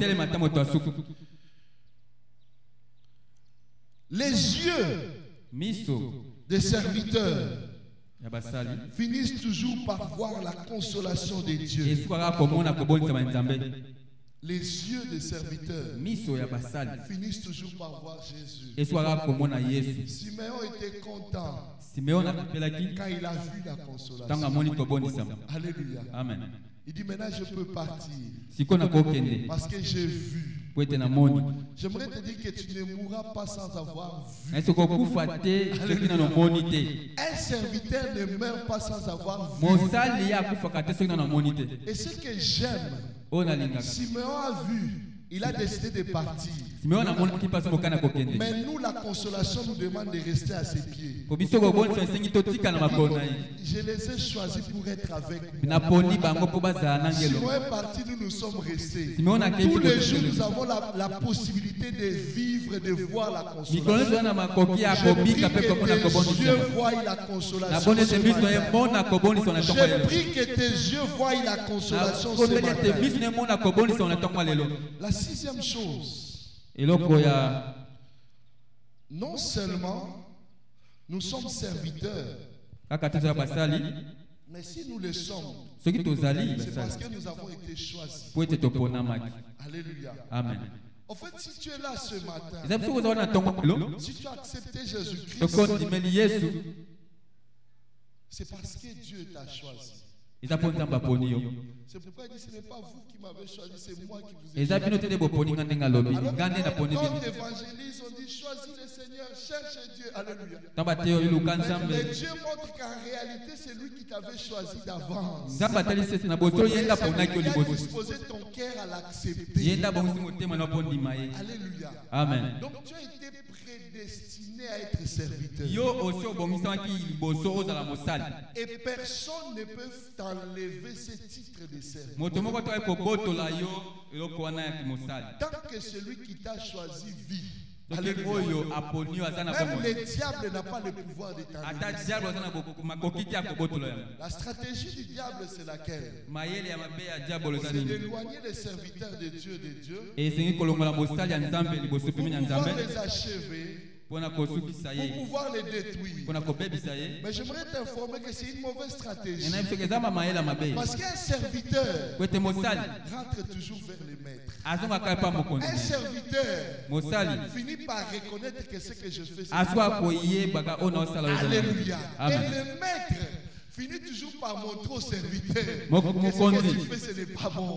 Les yeux des serviteurs finissent toujours par voir la consolation de Dieu. Les yeux des serviteurs finissent toujours par voir Jésus. Siméon était content quand il a vu la consolation. Alléluia. Amen. Il dit maintenant je peux partir parce que j'ai vu. J'aimerais te dire que tu ne mourras pas sans avoir vu. Un serviteur ne meurt pas sans avoir vu. Et ce que j'aime, Siméon a vu, il a décidé de partir. Mais nous, la consolation nous demande de rester à ses pieds. Je les ai choisis pour être avec nous. Siméon est parti, nous sommes restés. Tous les jours, nous avons la possibilité de vivre, de voir la consolation. Je prie que tes yeux voient la consolation. Je prie que tes yeux voient la consolation ce matin. La sixième chose, non seulement nous sommes serviteurs, mais si nous le sommes, c'est parce que nous avons été choisis. Alléluia. Amen. En fait, si tu es là ce matin, si tu as accepté Jésus-Christ, c'est parce que Dieu t'a choisi. C'est pourquoi il dit ce n'est pas vous qui m'avez choisi, c'est moi qui vous ai choisi. Alors quand on évangélise, on dit choisis le Seigneur, cherche Dieu. Alléluia. Mais Dieu montre qu'en réalité c'est lui qui t'avait choisi d'avance. Il a disposé ton cœur à l'accepter. Alléluia. Amen. Donc tu as été prédestiné à être serviteur. Et personne ne peut t'enlever ce titre de serviteur. Tant que celui qui t'a choisi vit. Alléluia. Même le diable n'a pas le pouvoir de t'enlever. La stratégie du diable, c'est laquelle? C'est d'éloigner les serviteurs de Dieu pour pouvoir les achever, pour pouvoir les détruire. Mais j'aimerais t'informer que c'est une mauvaise stratégie. Parce qu'un serviteur rentre toujours vers les maîtres. Un serviteur finit par reconnaître que ce que je fais, c'est Alléluia. Et le maître finit toujours par montrer au serviteur que ce que tu fais, ce n'est pas bon.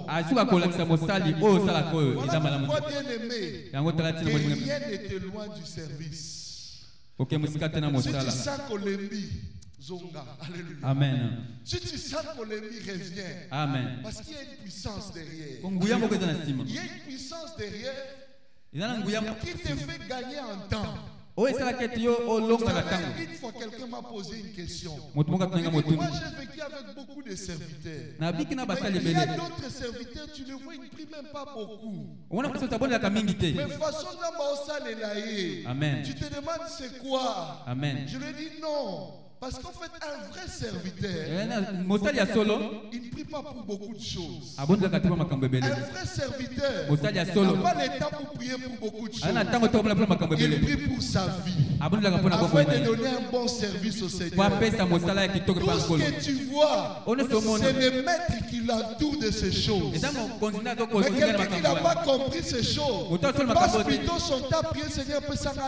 Voilà pourquoi, bien aimé, que rien n'était loin du service. Si tu sens Kolembi, Zonga, alléluia. Amen. Si tu sens Kolembi, reviens. Amen. Parce qu'il y a une puissance derrière. Il y a une puissance derrière qui te fait gagner en temps. Une fois, quelqu'un m'a posé une question. Moi, j'ai vécu avec beaucoup de serviteurs. Mais il y a d'autres serviteurs, tu ne vois, ils ne prient même pas beaucoup. Mais façon Amen. tu te demandes c'est quoi? Amen. Je lui dis non. Parce qu'en fait, un vrai serviteur, il ne prie pas pour beaucoup de choses. Un vrai serviteur n'a pas le temps pour prier pour beaucoup de choses. Il prie pour sa vie, afin de donner un bon service au Seigneur. Tout ce que tu vois, c'est le maître qui l'entoure de ces choses. Mais quelqu'un qui n'a pas compris ces choses passe plutôt son temps à prier, Seigneur,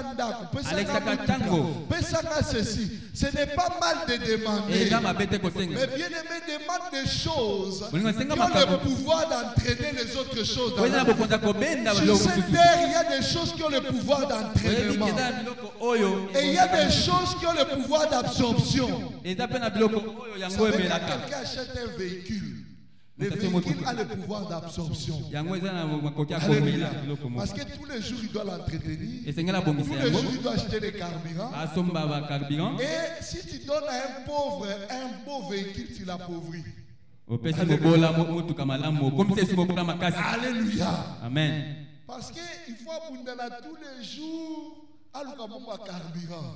ceci. Ce n'est pas mal de demander. Mais bien aimé, demande des choses qui ont le pouvoir d'entraîner les autres choses dans la vie. Sur cette terre, il y a des choses qui ont le pouvoir d'entraînement. Et il y a des choses qui ont le pouvoir d'absorption. Quand quelqu'un achète un véhicule, le véhicule a le pouvoir d'absorption. Parce que tous les jours, il doit l'entretenir. Tous les jours, il doit acheter des carburants. Et si tu donnes à un pauvre un beau véhicule, tu l'appauvris. Alléluia. Amen. Parce qu'il faut abonder tous les jours à carburant.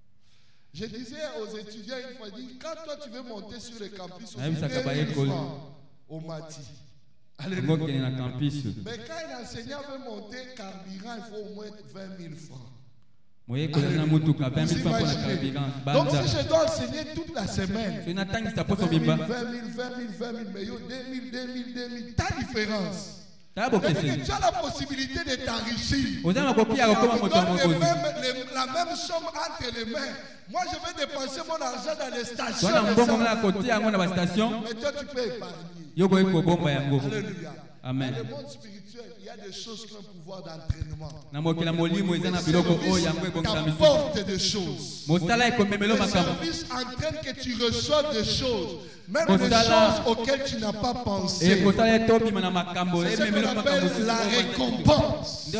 Je disais aux étudiants une fois, quand toi tu veux monter sur le campus, on dit 2000 francs. au Mati. Mais quand un enseignant veut monter carburant, il faut au moins 20 000 francs. Donc si je dois enseigner toute la semaine, 20 000, mais 2 000, ta différence. Tu as la possibilité de t'enrichir. On donne la même somme entre les mains. Moi, je vais dépenser mon argent dans les stations. Mais toi, tu peux épargner. Alléluia. Amen. Dans le monde spirituel, il y a des choses qui ont un pouvoir d'entraînement. T'apporte des choses. Le service entraîne que tu reçoives des choses. Même des choses auxquelles tu n'as pas pensé. C'est ce qu'on appelle la récompense.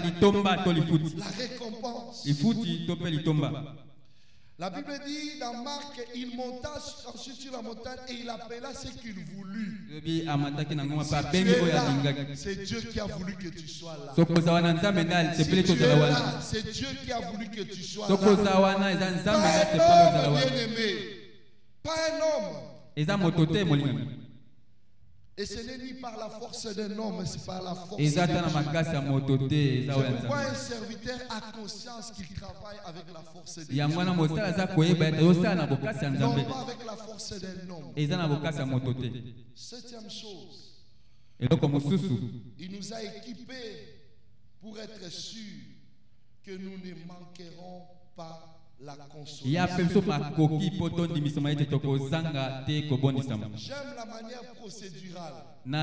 La récompense. La Bible dit dans Marc, il monta ensuite sur la montagne et il appela ce qu'il voulut. C'est Dieu qui a voulu que tu sois là. Si tu es là, c'est Dieu qui a voulu que tu sois là. Pas un homme bien-aimé. Pas un homme. Et ce n'est ni par la force d'un homme, mais c'est par la force de Dieu. C'est pourquoi un serviteur a conscience qu'il travaille avec la force de Dieu. Non pas avec la force d'un homme. Septième chose, il nous a équipés pour être sûrs que nous ne manquerons pas la consolation. J'aime la manière procédurale.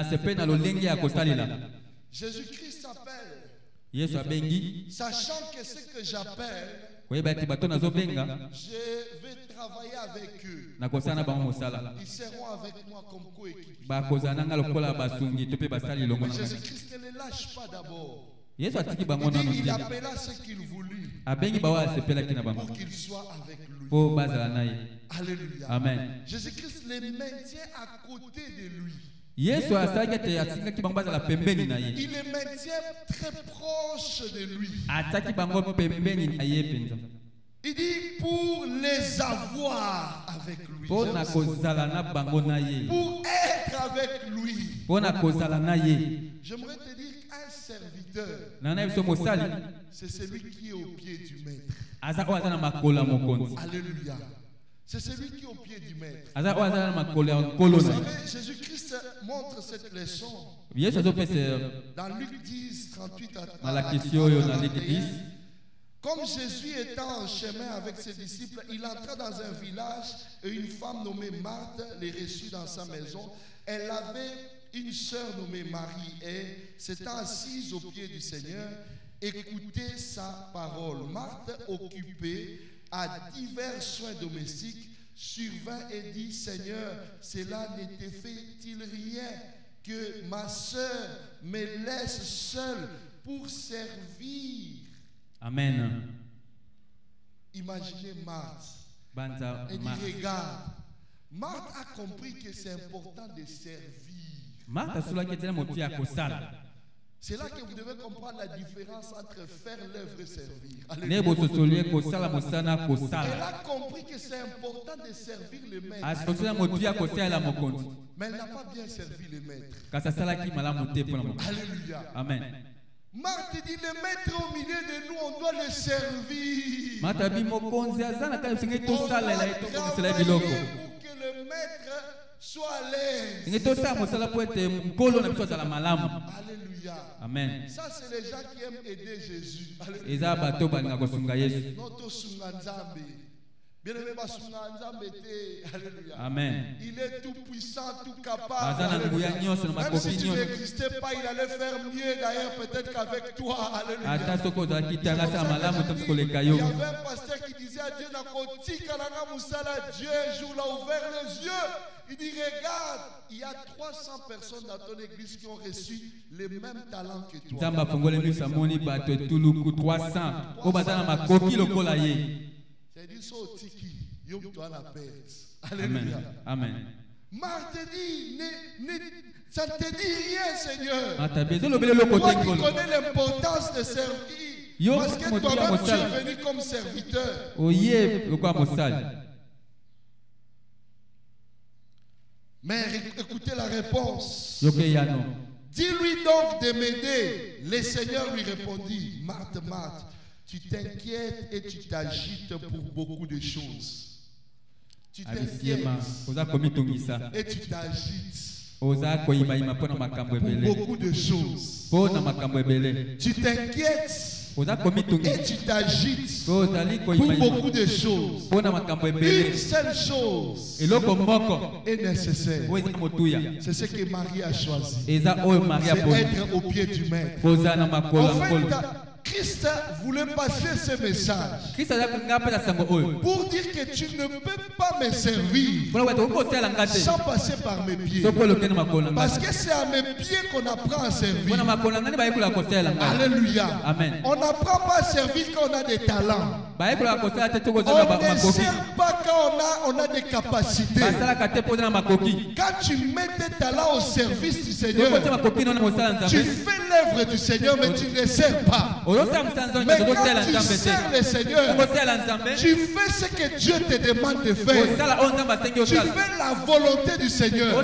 Jésus-Christ appelle. Sachant que ce que j'appelle, je vais travailler avec eux. Ils seront avec moi comme coéquipiers. Jésus-Christ ne les lâche pas d'abord. Il appela ce qu'il voulut pour qu'il soit avec lui. Alléluia. Amen. Jésus-Christ les maintient à côté de lui. Il les maintient très proches de lui. Il dit pour les avoir avec lui. Pour être avec lui. J'aimerais te dire qu'un serviteur, c'est celui qui est au pied du maître. Alléluia. C'est celui qui est au pied du maître. Vous savez, Jésus-Christ montre cette leçon dans Luc 10, 38 à 41. Comme Jésus était en chemin avec ses disciples, il entra dans un village et une femme nommée Marthe les reçut dans sa maison. Elle avait une sœur nommée Marie et s'étant assise au pied du Seigneur, écoutait sa parole. Marthe, occupée à divers soins domestiques, survint et dit: Seigneur, cela ne te fait-il rien que ma sœur me laisse seule pour servir? Amen. Imaginez Marthe. Elle dit: regarde, Marthe a compris que c'est important de servir. C'est là que vous devez comprendre la différence entre faire l'œuvre et servir. Elle a compris que c'est important de servir le maître. Mais elle n'a pas bien servi le maître. Alléluia. Amen. Marthe dit: le maître au milieu de nous, on doit le servir. On doit travailler pour que le maître soit à l'aise. Alléluia. Amen. Ça, c'est les gens qui aiment aider Jésus. Alléluia. Amen. Il est tout puissant, tout capable. Même si tu n'existais pas, il allait faire mieux d'ailleurs peut-être qu'avec toi. Alléluia. Il y avait un pasteur qui disait à Dieu: Dieu un jour l'a ouvert les yeux. Il dit: regarde, il y a 300 personnes dans ton église qui ont reçu les mêmes talents que toi. C'est dit ça au tiki. Alléluia. Amen. Marthe dit: ça ne te dit rien, Seigneur. Toi qui connais l'importance de servir, parce que toi-même tu es venu comme serviteur. Mais écoutez la réponse. Dis-lui donc de m'aider. Le Seigneur lui répondit, Marthe, Marthe, tu t'inquiètes et tu t'agites pour beaucoup de choses. Tu t'inquiètes et tu t'agites pour beaucoup de choses. Tu t'inquiètes et tu t'agites pour beaucoup de choses. Une seule chose est nécessaire. C'est ce que Marie a choisi. C'est être au pied du maître. En fait, Christ voulait passer ce message pour dire que tu ne peux pas me servir sans passer par mes pieds. Parce que c'est à mes pieds qu'on apprend à servir. Alléluia. Amen. On n'apprend pas à servir quand on a des talents. On ne sert pas quand on a des capacités. Quand tu mets tes talents au service du Seigneur, tu fais l'œuvre du Seigneur, mais tu ne sers pas. Mais quand tu sers le Seigneur, tu fais ce que Dieu te demande de faire. Tu fais la volonté du Seigneur.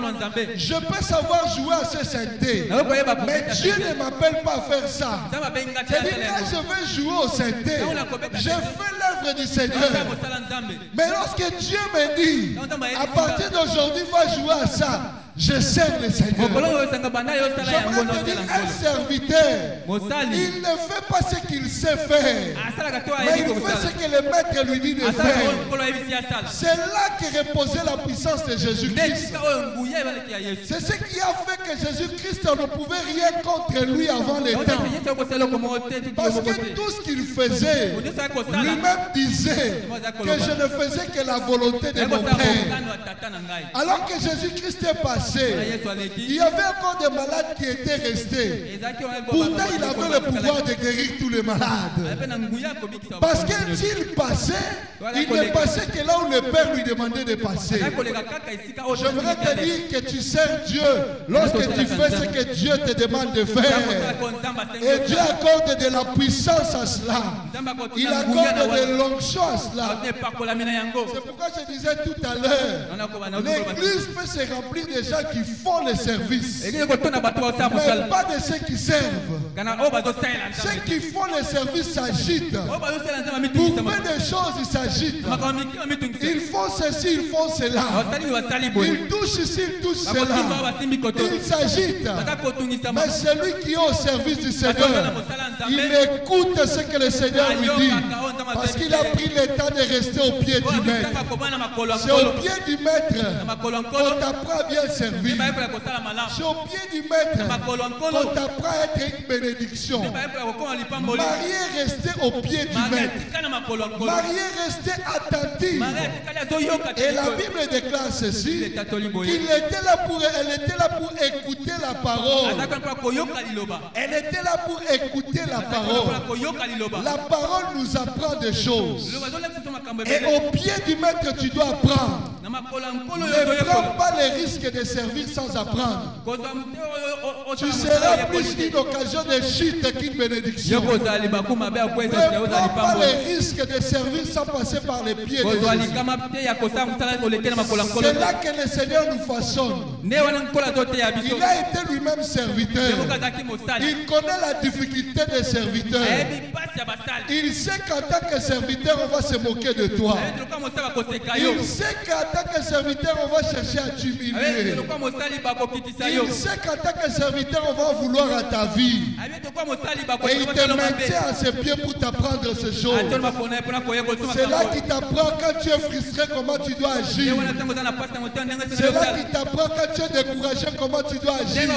Je peux savoir jouer à ce synthé, mais Dieu ne m'appelle pas à faire ça. C'est-à-dire quand je vais jouer au synthé, je fais l'œuvre du Seigneur. Mais lorsque Dieu me dit, à partir d'aujourd'hui, va jouer à ça, je sers le Seigneur. J'aimerais te dire, un serviteur, il ne fait pas ce qu'il sait faire, mais il fait ce que le maître lui dit de faire. C'est là que reposait la puissance de Jésus-Christ. C'est ce qui a fait que Jésus-Christ ne pouvait rien contre lui avant les temps. Parce que tout ce qu'il faisait, lui-même disait que je ne faisais que la volonté de mon Père. Alors que Jésus-Christ est passé, il y avait encore des malades qui étaient restés. Pourtant, il avait le pouvoir de guérir tous les malades. Parce que s'il passait, il ne passait que là où le Père lui demandait de passer. J'aimerais te dire que tu sers Dieu lorsque tu fais ce que Dieu te demande de faire. Et Dieu accorde de la puissance à cela. Il accorde de l'onction à cela. C'est pourquoi je disais tout à l'heure, l'église peut se remplir de gens qui font le service, mais pas de ceux qui servent. Ceux qui font le service s'agitent. Pour plein de choses, ils s'agitent. Ils font ceci, ils font cela. Ils touchent ici, ils touchent cela. Ils s'agitent. Mais celui qui est au service du Seigneur, il écoute ce que le Seigneur lui dit. Parce qu'il a pris le temps de rester au pied du maître. C'est au pied du maître qu'on t'apprend à bien servir. C'est au pied du maître qu'on t'apprend à être une bénédiction. Marie est restée au pied du maître. Marie est restée attentive. Et la Bible déclare ceci, elle était là pour écouter la parole. Elle était là pour écouter la parole. La parole nous apprend des choses. Et au pied du maître, tu dois apprendre. Ne prends pas les risques de servir sans apprendre. Tu seras plus une occasion de chute qu'une bénédiction. Ne prends pas les risques de servir sans passer par les pieds de Jésus. C'est là que le Seigneur nous façonne. Il a été lui-même serviteur. Il connaît la difficulté des serviteurs. Il sait qu'en tant que serviteur, on va se moquer de toi. Il sait qu'en tant que serviteur, on va chercher à t'humilier. Il sait qu'en tant que serviteur, on va vouloir à ta vie. Et il te maintient à ses pieds pour t'apprendre ces choses. C'est là qu'il t'apprend quand tu es frustré comment tu dois agir. C'est là qu'il t'apprend quand tu es découragé comment tu dois agir.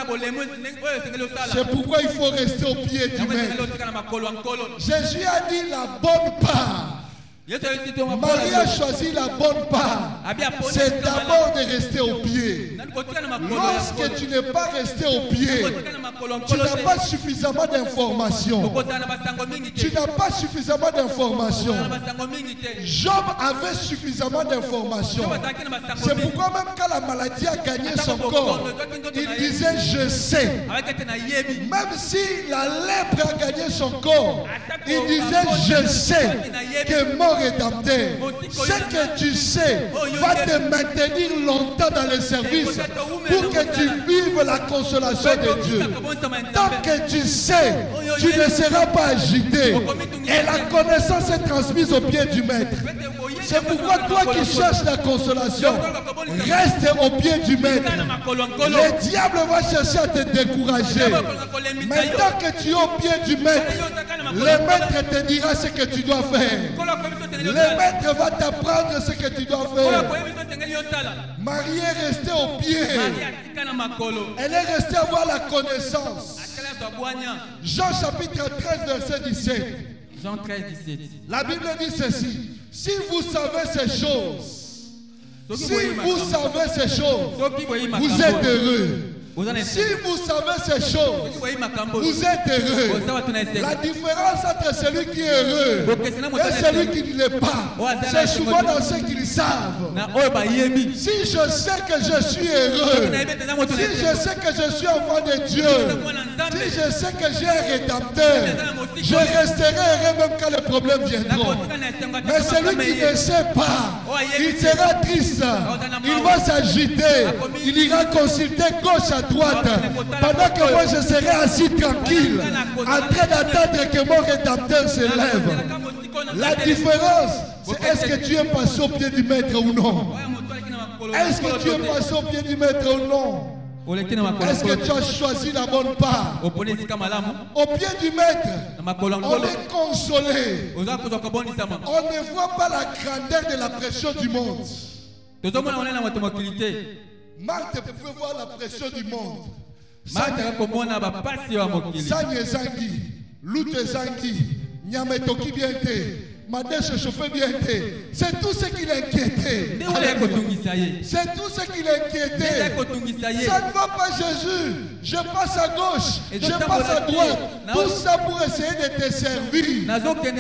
C'est pourquoi il faut rester au pied du maître. Jésus a dit la bonne part. Marie a choisi la bonne part. C'est d'abord de rester au pied. Lorsque tu n'es pas resté au pied, tu n'as pas suffisamment d'informations. Tu n'as pas suffisamment d'informations. Job avait suffisamment d'informations. C'est pourquoi même quand la la maladie a gagné son corps, il disait je sais. Même si la lèpre a gagné son corps, il disait je sais que mon Rédempteur, ce que tu sais va te maintenir longtemps dans le service pour que tu vives la consolation de Dieu. Tant que tu sais, tu ne seras pas agité. Et la connaissance est transmise au pied du maître. C'est pourquoi toi qui cherches la consolation, reste au pied du maître. Le diable va chercher à te décourager. Maintenant que tu es au pied du maître, le maître te dira ce que tu dois faire. Le maître va t'apprendre ce que tu dois faire. Marie est restée au pied. Elle est restée avoir la connaissance. Jean chapitre 13 verset 17. Jean 13, 17. La Bible dit ceci. Si vous savez ces choses, vous êtes heureux. Si vous savez ces choses, vous êtes heureux. La différence entre celui qui est heureux et celui qui ne l'est pas, c'est souvent dans ce qu'ils savent. Si je sais que je suis heureux, si je sais que je suis enfant de Dieu, si je sais que j'ai un Rédempteur, je resterai heureux même quand les problèmes viendront. Mais celui qui ne sait pas, il sera triste, il va s'agiter, il ira consulter gauche à droite, pendant que moi je serai assis tranquille en train d'attendre que mon Rédempteur se lève. La différence, c'est est-ce que tu es passé au pied du maître ou non? Est-ce que tu es passé au pied du maître ou non? Est-ce que tu as choisi la bonne part? Au pied du maître, on est consolé. On ne voit pas la grandeur de la pression du monde. Marthe pouvait voir la pression du monde. Sanye zangi, Lute zangi, Nyametoki biente, Madè se chauffait bien. C'est tout ce qui l'inquiétait. C'est tout ce qui l'inquiétait. Ça ne va pas Jésus. Je passe à gauche, je passe à droite. Tout ça pour essayer de te servir. Ma Marie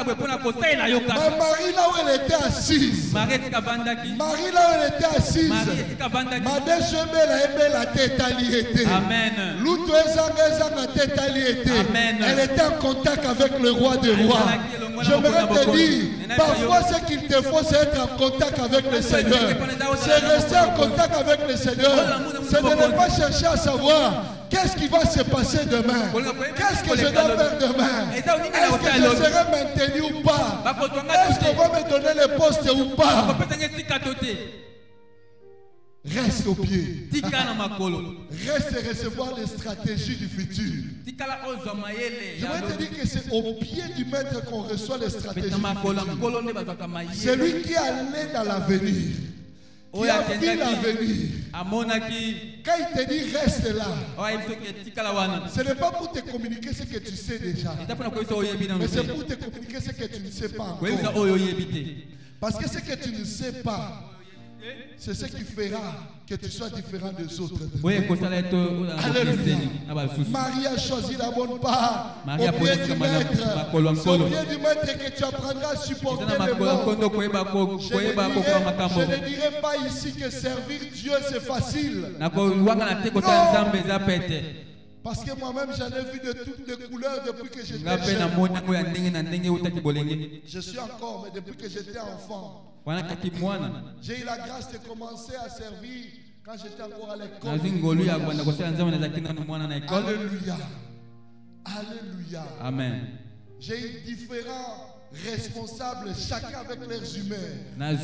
là où elle était assise. Marie là où elle était assise. Madè se la tête alliée. Amen. L'outre la tête alliée. Elle était en contact avec le roi des rois. J'aimerais te dire, parfois ce qu'il te faut, c'est être en contact avec le Seigneur. C'est rester en contact avec le Seigneur. C'est de ne pas chercher à savoir qu'est-ce qui va se passer demain. Qu'est-ce que je dois faire demain? Est-ce que je serai maintenu ou pas? Est-ce qu'on va me donner le poste ou pas? Reste au pied. Reste et recevoir les stratégies du futur. Je vais te dire que c'est au pied du maître qu'on reçoit les stratégies du futur. C'est lui qui est allé dans l'avenir. Qui a vu l'avenir. Quand il te dit reste là, ce n'est pas pour te communiquer ce que tu sais déjà, mais c'est pour te communiquer ce que tu ne sais pas encore. Parce que ce que tu ne sais pas, c'est ce qui fera que tu sois différent des autres. Alléluia. Marie a choisi la bonne part au pied du maître. C'est au pied du maître que tu apprendras à supporter le monde. Je ne dirais pas ici que servir Dieu c'est facile. Non. Parce que moi-même j'en ai vu de toutes les couleurs depuis que j'étais jeune. Je suis encore, mais depuis que j'étais enfant. J'ai eu la grâce de commencer à servir quand j'étais encore à l'école. Alléluia. Alléluia. Amen. J'ai eu différents responsables, chacun avec leurs humeurs.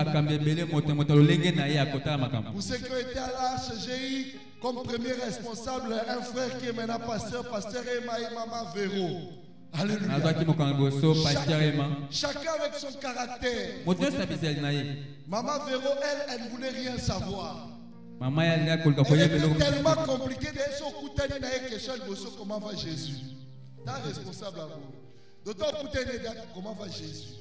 Pour ceux qui ont été à l'Arche, j'ai eu comme premier responsable un frère qui est maintenant pasteur Emma et Maman Véro. Alléluia. Chacun avec son caractère. Maman Véro, elle ne voulait rien savoir. Elle était tellement compliquée de son côté comment va Jésus. T'as responsable à vous. D'autant comment va Jésus.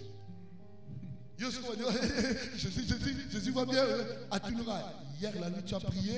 Jésus va bien. Hier la nuit tu as prié.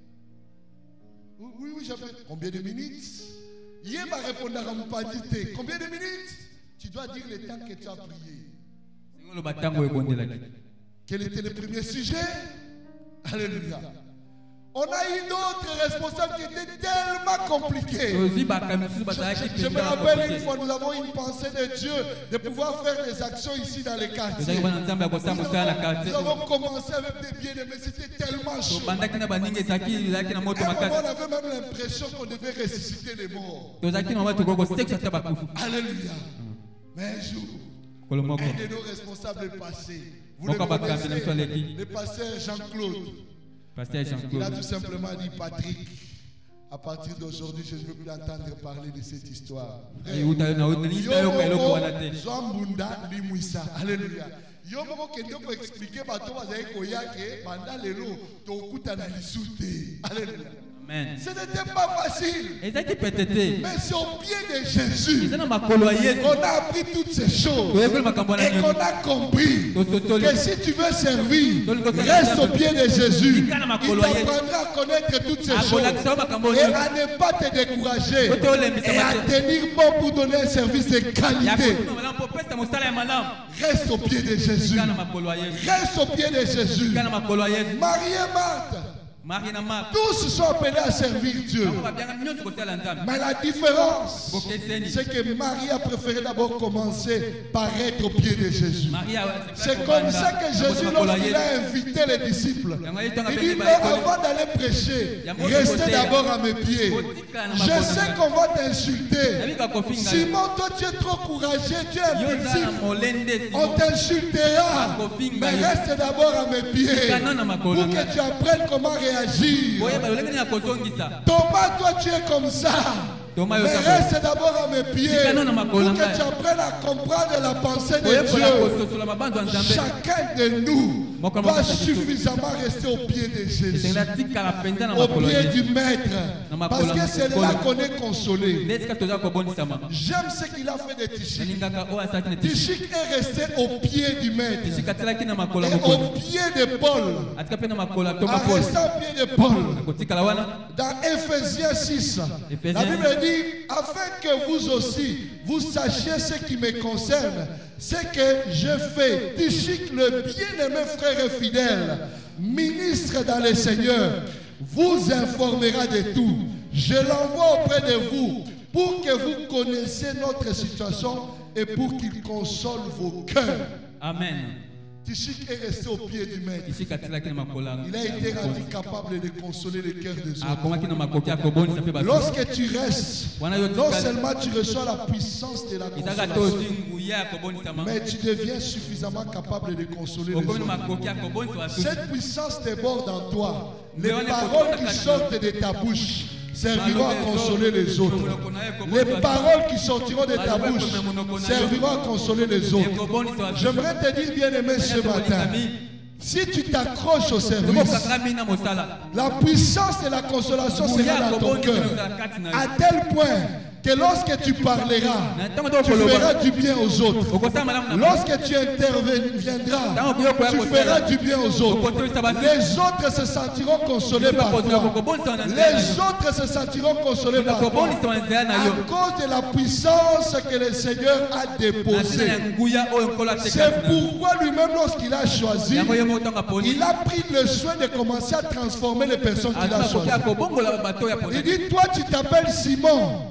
Oui, j'ai prié. Combien de minutes? Hier m'a répondu à mon pandité. Combien de minutes? Tu dois dire le temps que tu as prié. Quel était le premier sujet? Alléluia. On a eu d'autres responsables qui étaient tellement compliqués. Je me rappelle une fois, nous avons une pensée de Dieu de pouvoir faire des actions ici dans les quartiers. Nous avons commencé avec des bien-aimés, c'était tellement chaud. À un moment, on avait même l'impression qu'on devait ressusciter les morts. Alléluia. Mais un jour, un de nos responsables est passé. Vous le connaissez, le pasteur Jean-Claude. Il a tout simplement dit, Patrick, à partir d'aujourd'hui, je ne veux plus entendre parler de cette histoire. Alléluia. Amen. Ce n'était pas facile. Mais c'est au pied de Jésus qu'on a appris toutes ces choses et qu'on a compris que si tu veux servir, reste au pied de Jésus. Il t'apprendra à connaître toutes ces choses et à ne pas te décourager et à tenir bon pour donner un service de qualité. Reste au pied de Jésus. Reste au pied de Jésus. Marie et Marthe, tous sont appelés à servir Dieu. Mais la différence, c'est que Marie a préféré d'abord commencer par être au pied de Jésus. C'est comme ça que Jésus, lorsqu'il a invité les disciples, il dit, mais avant d'aller prêcher, restez d'abord à mes pieds. Je sais qu'on va t'insulter. Simon, toi tu es trop courageux, tu es impulsif. On t'insultera. Mais reste d'abord à mes pieds pour que tu apprennes comment réagir. Thomas, toi tu es comme ça. Mais reste d'abord à mes pieds pour que tu apprennes à comprendre la pensée de Dieu. Chacun de nous va suffisamment rester au pied de Jésus, au pied du Maître, parce que c'est là qu'on est consolé. J'aime ce qu'il a fait de Tichik. Tichik est resté au pied du Maître et au pied de Paul, en restant au pied de Paul. Dans Ephésiens 6, la Bible dit, afin que vous aussi vous sachiez ce qui me concerne, c'est que je fais. Tichik, le bien-aimé frère et fidèle, ministre dans le Seigneur, vous informera de tout. Je l'envoie auprès de vous pour que vous connaissiez notre situation et pour qu'il console vos cœurs. Amen. Tichik est resté au pied du Maître. Il a été rendu capable de consoler le cœur des autres. Lorsque tu restes, non seulement tu reçois la puissance de la consolation, mais tu deviens suffisamment capable de consoler les autres. Cette puissance déborde en toi. Les paroles qui sortent de ta bouche serviront à consoler les autres. Les paroles qui sortiront de ta bouche serviront à consoler les autres. J'aimerais te dire, bien-aimé, ce matin, si tu t'accroches au service, la puissance de la consolation sera dans ton cœur, à tel point que lorsque tu parleras, tu feras du bien aux autres. Lorsque tu interviendras, tu feras du bien aux autres. Les autres se sentiront consolés par toi. Les autres se sentiront consolés par toi à cause de la puissance que le Seigneur a déposée. C'est pourquoi lui-même, lorsqu'il a choisi, il a pris le soin de commencer à transformer les personnes qu'il a choisies. Il dit, toi tu t'appelles Simon.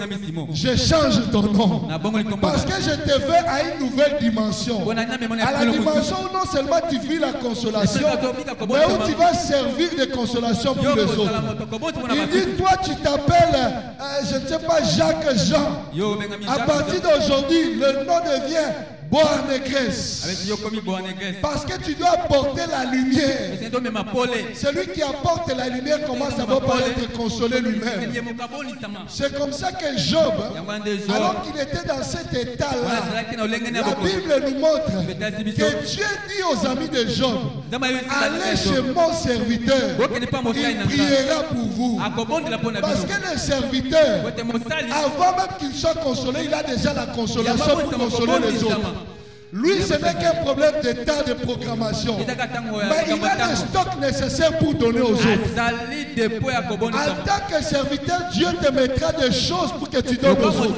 Je change ton nom parce que je te veux à une nouvelle dimension, à la dimension où non seulement tu vis la consolation, mais où tu vas servir de consolation pour les autres. Il dit, toi tu t'appelles, je ne sais pas, Jacques Jean. À partir d'aujourd'hui, le nom devient Boanerges. Parce que tu dois apporter la lumière. Celui qui apporte la lumière commence à par être consolé lui-même. C'est comme ça que Job, alors qu'il était dans cet état-là, la Bible nous montre que Dieu dit aux amis de Job, allez chez mon serviteur, il priera pour vous. Parce que le serviteur, avant même qu'il soit consolé, il a déjà la consolation pour consoler les autres. Lui, ce n'est qu'un problème de temps de programmation. Mais il a le stock nécessaire pour donner aux autres. En tant que serviteur, Dieu te mettra des choses pour que tu donnes aux autres.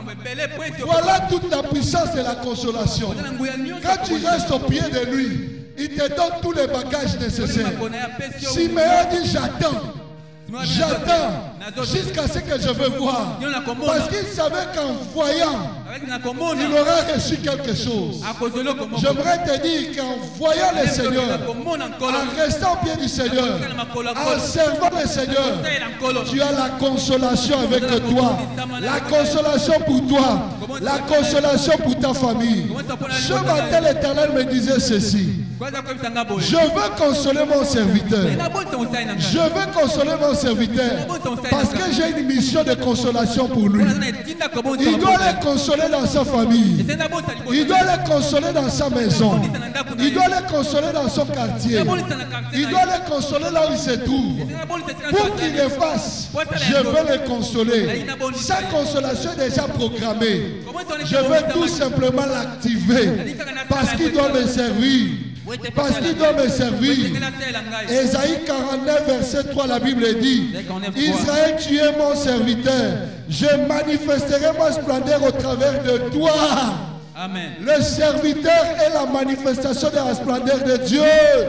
Voilà toute la puissance de la consolation. Quand tu restes au pied de lui, Il te donne tous les bagages nécessaires. Simeon dit j'attends. J'attends jusqu'à ce que je veux voir. Parce qu'il savait qu'en voyant, il aura reçu quelque chose. J'aimerais te dire qu'en voyant le Seigneur, en restant au pied du Seigneur, en servant le Seigneur, tu as la consolation avec toi. La consolation pour toi. La consolation pour ta famille. Ce matin, l'Éternel me disait ceci. Je veux consoler mon serviteur. Je veux consoler mon serviteur parce que j'ai une mission de consolation pour lui. Il doit le consoler dans sa famille. Il doit le consoler dans sa maison. Il doit le consoler dans son quartier. Il doit le consoler là où il se trouve. Pour qu'il le fasse, je veux le consoler. Sa consolation est déjà programmée. Je veux tout simplement l'activer parce qu'il doit me servir. Parce qu'il doit me servir. Ésaïe 49, verset 3, la Bible dit: Israël, tu es mon serviteur. Je manifesterai ma splendeur au travers de toi. Amen. Le serviteur est la manifestation de la splendeur de Dieu.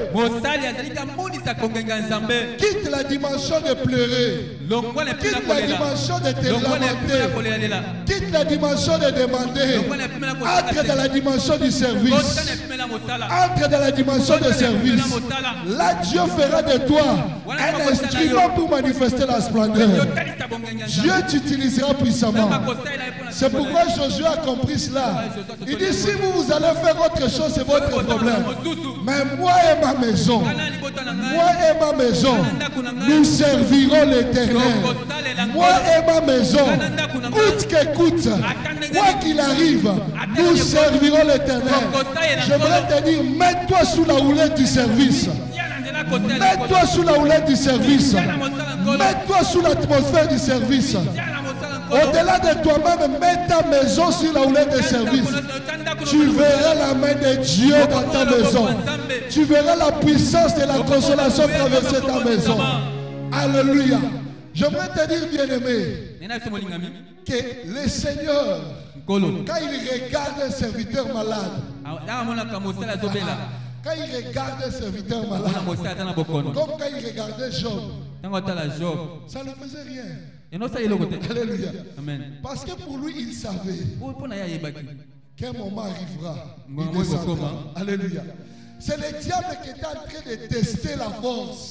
Quitte la dimension de pleurer. Quitte la dimension de te lamenter. Quitte la dimension de demander. Entre dans la dimension du service. Entre dans la dimension de service. Là, Dieu fera de toi un instrument pour manifester la splendeur. Dieu t'utilisera puissamment. C'est pourquoi Josué a compris cela. Il dit, si vous allez faire autre chose, c'est votre problème. Mais moi et ma maison, nous servirons l'Éternel. Moi et ma maison, coûte que coûte, quoi qu'il arrive, nous servirons l'Éternel. J'aimerais te dire, mets-toi sous la houlette du service. Mets-toi sous la houlette du service. Mets-toi sous l'atmosphère du service. Au-delà de toi-même, mets ta maison sur la houlette de service. Tu verras la main de Dieu dans ta maison. Tu verras la puissance de la consolation traverser ta maison. Alléluia. J'aimerais te dire, bien-aimé, que le Seigneur, quand il regarde un serviteur malade, quand il regarde un serviteur malade, comme quand il regardait Job, ça ne faisait rien. Alléluia. Amen. Parce que pour lui, il savait qu'un moment arrivera. Il descendra. Alléluia. C'est le diable qui est en train de tester la force.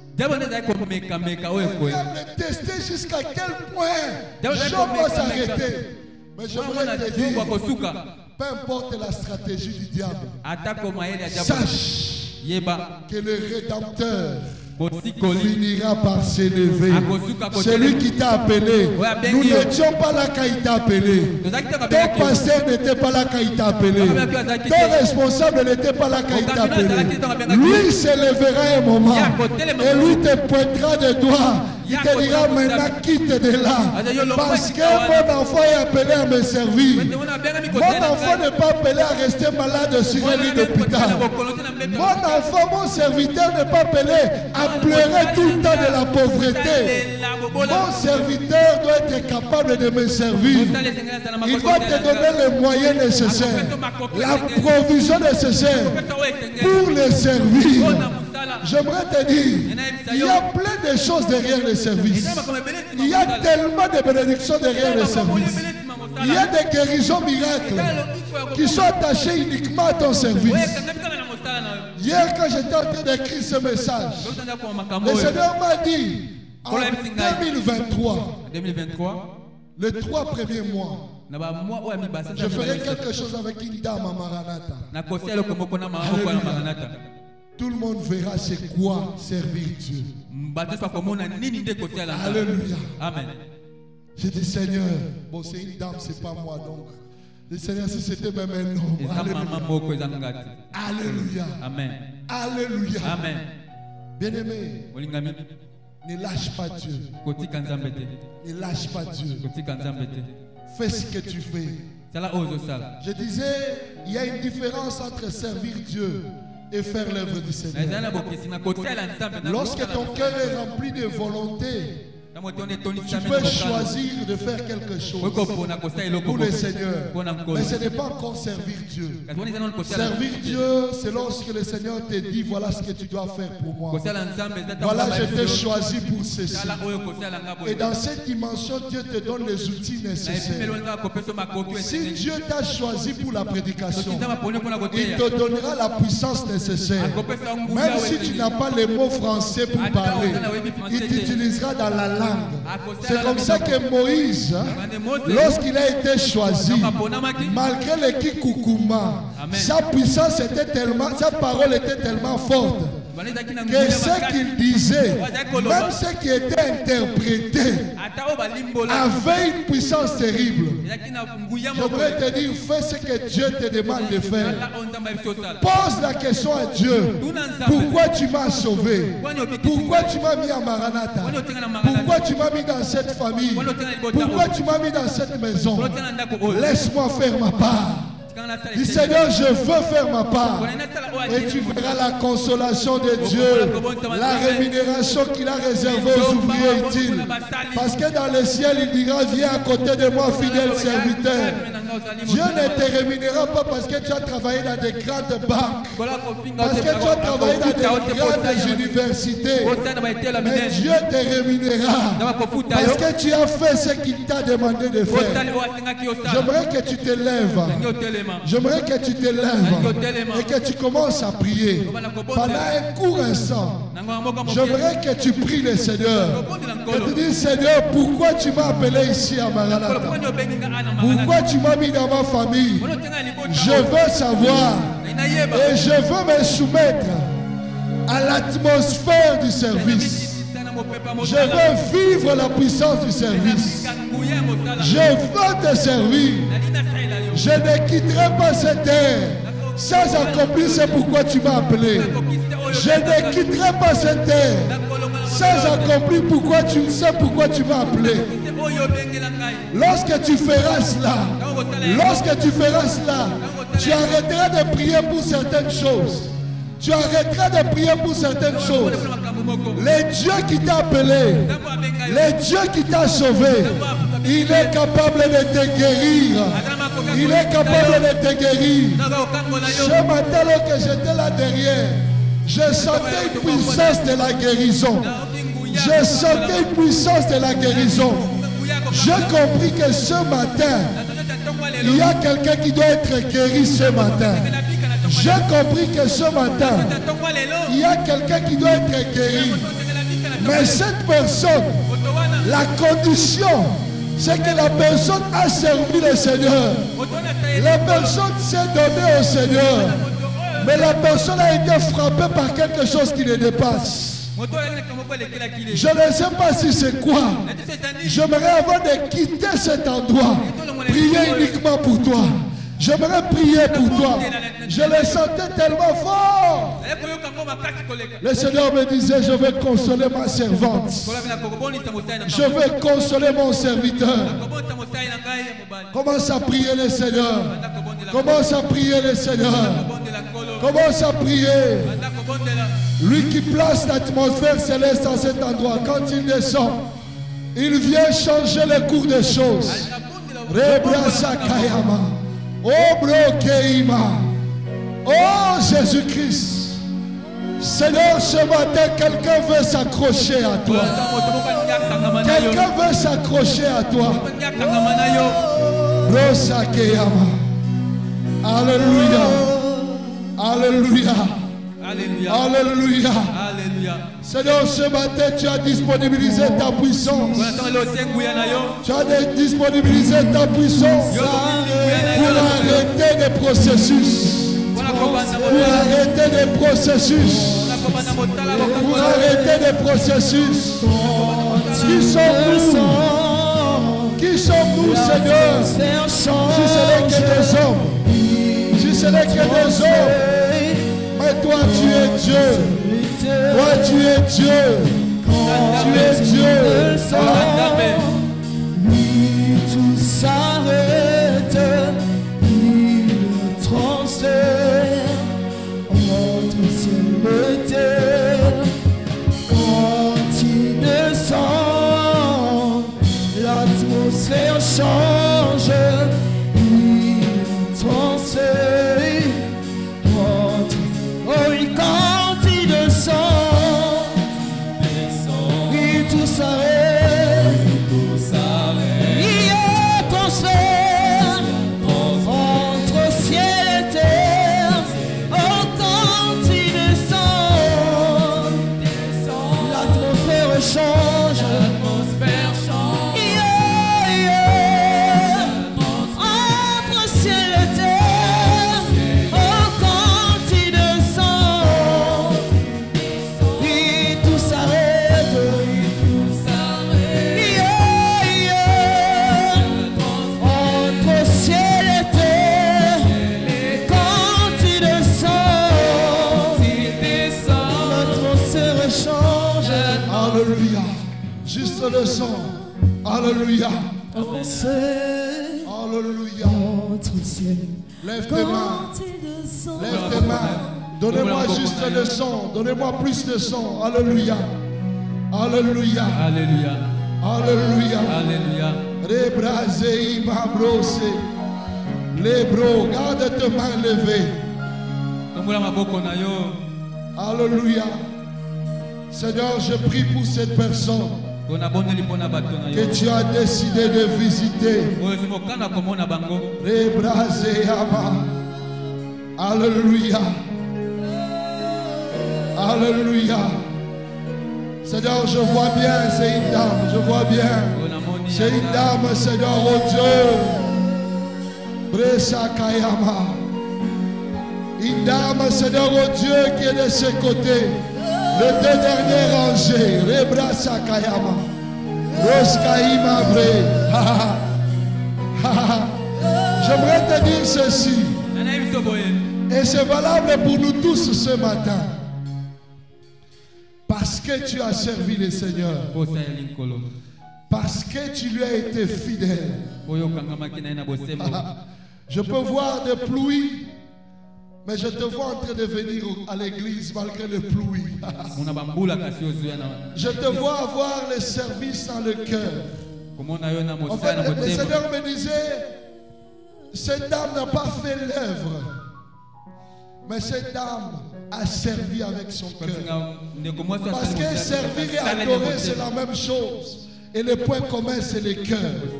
Le diable testait jusqu'à quel point Job va s'arrêter. Mais j'aimerais te dire, peu importe la stratégie du diable, sache que le Rédempteur finira par s'élever. Celui qui t'a appelé, nous n'étions pas là quand il t'a appelé. Ton pasteur n'était pas là quand il t'a appelé. Ton responsable n'était pas là quand il t'a appelé. Lui s'élèvera un moment et lui te pointera de doigts. Il te dira maintenant quitte de là. Parce que mon enfant est appelé à me servir. Mon enfant n'est pas appelé à rester malade sur un lit d'hôpital. Mon enfant, mon serviteur n'est pas appelé à pleurer tout le temps de la pauvreté. Mon serviteur doit être capable de me servir. Il doit te donner les moyens nécessaires, la provision nécessaire pour le servir. J'aimerais te dire, il y a plein de choses derrière le service. Il y a tellement de bénédictions derrière le service. Il y a des guérisons miracles qui sont attachées uniquement à ton service. Hier, quand j'étais en train d'écrire ce message, le Seigneur m'a dit, en 2023, les 3 premiers mois, je ferai quelque chose avec une dame à Maranatha. Alléluia. Tout le monde verra c'est quoi servir Dieu. Alléluia. Amen. J'ai dit, Seigneur, bon, c'est une dame, c'est pas moi donc. Le Seigneur, si c'était même un homme. Alléluia. Amen. Alléluia. Amen. Bien-aimé, ne lâche pas Dieu. Ne lâche pas Dieu. Fais ce que tu fais. Je disais, il y a une différence entre servir Dieu et faire l'œuvre du Seigneur. Lorsque ton cœur est rempli de volonté Tu peux choisir de faire quelque chose pour le Seigneur. Mais ce n'est pas encore servir Dieu. Servir Dieu, c'est lorsque le Seigneur te dit, voilà ce que tu dois faire pour moi. Voilà, je t'ai choisi pour ceci. Et dans cette dimension, Dieu te donne les outils nécessaires. Si Dieu t'a choisi pour la prédication, il te donnera la puissance nécessaire. Même si tu n'as pas les mots français pour parler, il t'utilisera dans la langue. C'est comme ça que Moïse, lorsqu'il a été choisi, malgré les kikukuma, sa puissance était tellement, sa parole était tellement forte que ce qu'il disait, même ce qui était interprété, avait une puissance terrible. J'aimerais te dire, fais ce que Dieu te demande de faire. Pose la question à Dieu. Pourquoi tu m'as sauvé? Pourquoi tu m'as mis à Maranatha? Pourquoi tu m'as mis dans cette famille? Pourquoi tu m'as mis dans cette maison? Laisse-moi faire ma part. Dis Seigneur, je veux faire ma part. Et tu verras la consolation de Dieu, la rémunération qu'il a réservée aux ouvriers utiles. Parce que dans le ciel, il dira, viens à côté de moi, fidèle serviteur. Dieu ne te rémunérera pas parce que tu as travaillé dans des grandes banques, parce que tu as travaillé dans des grandes universités. Mais Dieu te rémunérera parce que tu as fait ce qu'il t'a demandé de faire. J'aimerais que tu te lèves. J'aimerais que tu te lèves et que tu commences à prier. Pendant un court instant, j'aimerais que tu pries le Seigneur. Que tu dis, Seigneur, pourquoi tu m'as appelé ici à Maranatha? Pourquoi tu m'as mis dans ma famille? Je veux savoir et je veux me soumettre à l'atmosphère du service. Je veux vivre la puissance du service. Je veux te servir. Je ne quitterai pas cette terre sans accomplir ce pourquoi tu m'as appelé. Je ne quitterai pas cette terre sans accomplir pourquoi tu sais pourquoi tu m'as appelé. Lorsque tu feras cela, tu arrêteras de prier pour certaines choses. Tu arrêteras de prier pour certaines choses. Le Dieu qui t'a appelé, le Dieu qui t'a sauvé, il est capable de te guérir. Il est capable de te guérir. Ce matin, lorsque j'étais là derrière, je sentais une puissance de la guérison. Je sentais une puissance de la guérison. J'ai compris que ce matin, il y a quelqu'un qui doit être guéri ce matin. J'ai compris que ce matin, il y a quelqu'un qui doit être guéri. Mais cette personne, la condition, c'est que la personne a servi le Seigneur. La personne s'est donnée au Seigneur. Mais la personne a été frappée par quelque chose qui le dépasse. Je ne sais pas si c'est quoi. J'aimerais avant de quitter cet endroit, prier uniquement pour toi. J'aimerais prier pour toi. Je le sentais tellement fort. Le Seigneur me disait, je vais consoler ma servante. Je vais consoler mon serviteur. Commence à prier le Seigneur. Commence à prier le Seigneur. Commence à prier. Lui qui place l'atmosphère céleste dans cet endroit, quand il descend, il vient changer le cours des choses. Rebrasa Kayama. Oh Brokeima. Oh Jésus-Christ. Seigneur, ce matin, quelqu'un veut s'accrocher à toi. Quelqu'un veut s'accrocher à toi. Brosa Kayama. Alléluia. Alléluia. Alléluia. Seigneur, ce matin, tu as disponibilisé ta puissance. Tu as disponibilisé ta puissance pour arrêter des processus. Pour arrêter des processus. Pour arrêter des processus. Qui sommes-nous? Qui sommes-nous, Seigneur? Si ce n'est que des hommes. Si ce n'est que des hommes. Mais toi tu es Dieu. Toi tu es Dieu. Tu es Dieu. Lui tout s'arrête. Il transfère entre ciel et terre. Quand il descend, change, il transcende. Oh oui, quand il descend, et tout s'arrête, il y a transfert entre ciel et terre. Oh, quand il descend, l'atmosphère change. Alléluia. Juste le son. Alléluia. Alléluia. Lève tes mains. Lève tes mains. Donnez-moi juste le son. Donnez-moi plus de son. Alléluia. Alléluia. Alléluia. Alléluia. Alléluia. Rebrasé, imabrose. Lebro, garde tes mains levées. Alléluia. Seigneur, je prie pour cette personne que tu as décidé de visiter. Rebrasé, ama. Alléluia. Alléluia. Seigneur, je vois bien, c'est une dame, je vois bien. C'est une dame, Seigneur, oh Dieu. Bresa Kayama. Une dame, Seigneur, oh Dieu, qui est de ce côté. Les deux derniers rangées. Rebrasa Kayama. Roskaïma Bre. J'aimerais te dire ceci. Et c'est valable pour nous tous ce matin. Parce que tu as servi le Seigneur. Parce que tu lui as été fidèle. Je peux voir des pluies, mais je te vois en train de venir à l'église malgré les pluies. Je te vois avoir le service dans le cœur. En fait, le Seigneur me disait, cette dame n'a pas fait l'œuvre, mais cette dame a servi avec son cœur. Parce que servir et adorer, c'est la même chose. Et le point commun, c'est le cœur.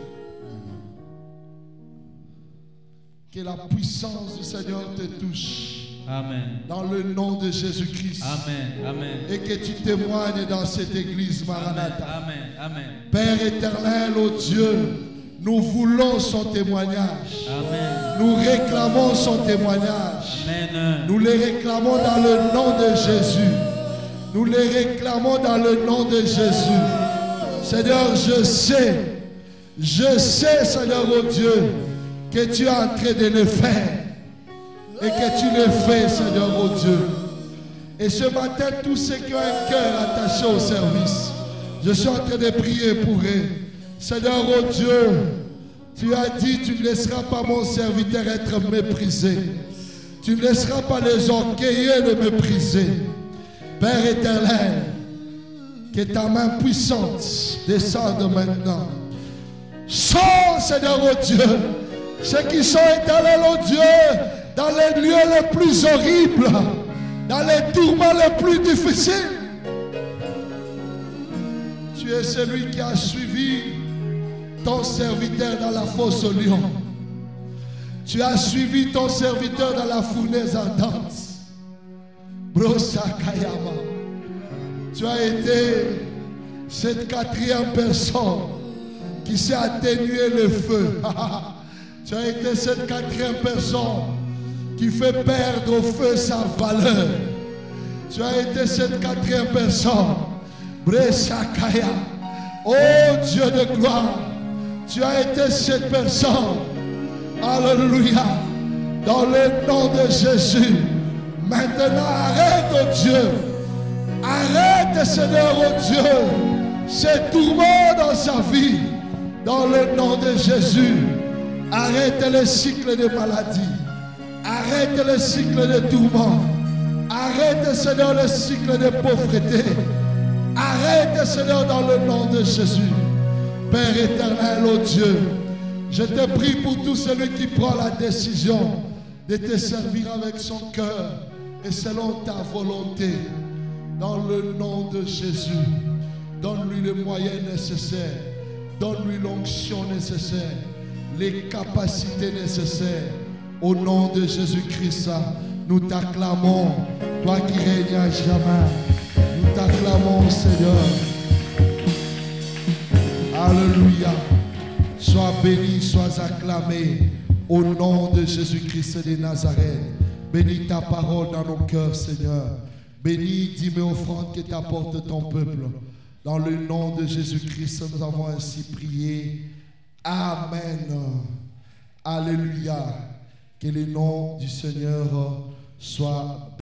Que la puissance du Seigneur te touche. Amen. Dans le nom de Jésus-Christ. Amen. Amen. Et que tu témoignes dans cette église Maranatha. Amen. Amen. Père éternel, ô Dieu, nous voulons son témoignage. Amen. Nous réclamons son témoignage. Amen. Nous les réclamons dans le nom de Jésus. Nous les réclamons dans le nom de Jésus. Seigneur, je sais, Seigneur, ô Dieu, que tu es en train de le faire. Et que tu le fais, Seigneur, ô Dieu. Et ce matin, tous ceux qui ont un cœur attaché au service, je suis en train de prier pour eux. Seigneur, ô Dieu, tu as dit, tu ne laisseras pas mon serviteur être méprisé. Tu ne laisseras pas les orgueilleux le mépriser. Père éternel, que ta main puissante descende maintenant. Sors, Seigneur, ô Dieu, ceux qui sont éternels, ô Dieu, dans les lieux les plus horribles, dans les tourments les plus difficiles. Tu es celui qui a suivi ton serviteur dans la fosse au lion. Tu as suivi ton serviteur dans la fournaise ardente. Brosa Kayama. Tu as été cette quatrième personne qui s'est atténué le feu. Tu as été cette quatrième personne qui fait perdre au feu sa valeur. Tu as été cette quatrième personne. Bresakaya. Oh Dieu de gloire. Tu as été cette personne. Alléluia. Dans le nom de Jésus. Maintenant, arrête, oh Dieu. Arrête, Seigneur, oh Dieu, ces tourments dans sa vie. Dans le nom de Jésus. Arrête le cycle de maladie. Arrête le cycle de tourment. Arrête, Seigneur, le cycle de pauvreté. Arrête, Seigneur, dans le nom de Jésus. Père éternel, oh Dieu, Je te prie pour tout celui qui prend la décision de te servir avec son cœur et selon ta volonté. Dans le nom de Jésus, donne-lui les moyens nécessaires, donne-lui l'onction nécessaire, les capacités nécessaires. Au nom de Jésus-Christ, nous t'acclamons, toi qui règnes à jamais. Nous t'acclamons, Seigneur. Alléluia. Sois béni, sois acclamé au nom de Jésus-Christ de Nazareth. Bénis ta parole dans nos cœurs, Seigneur. Bénis, dis-moi, offrande que t'apporte ton peuple. Dans le nom de Jésus-Christ, nous avons ainsi prié. Amen. Alléluia. Que le nom du Seigneur soit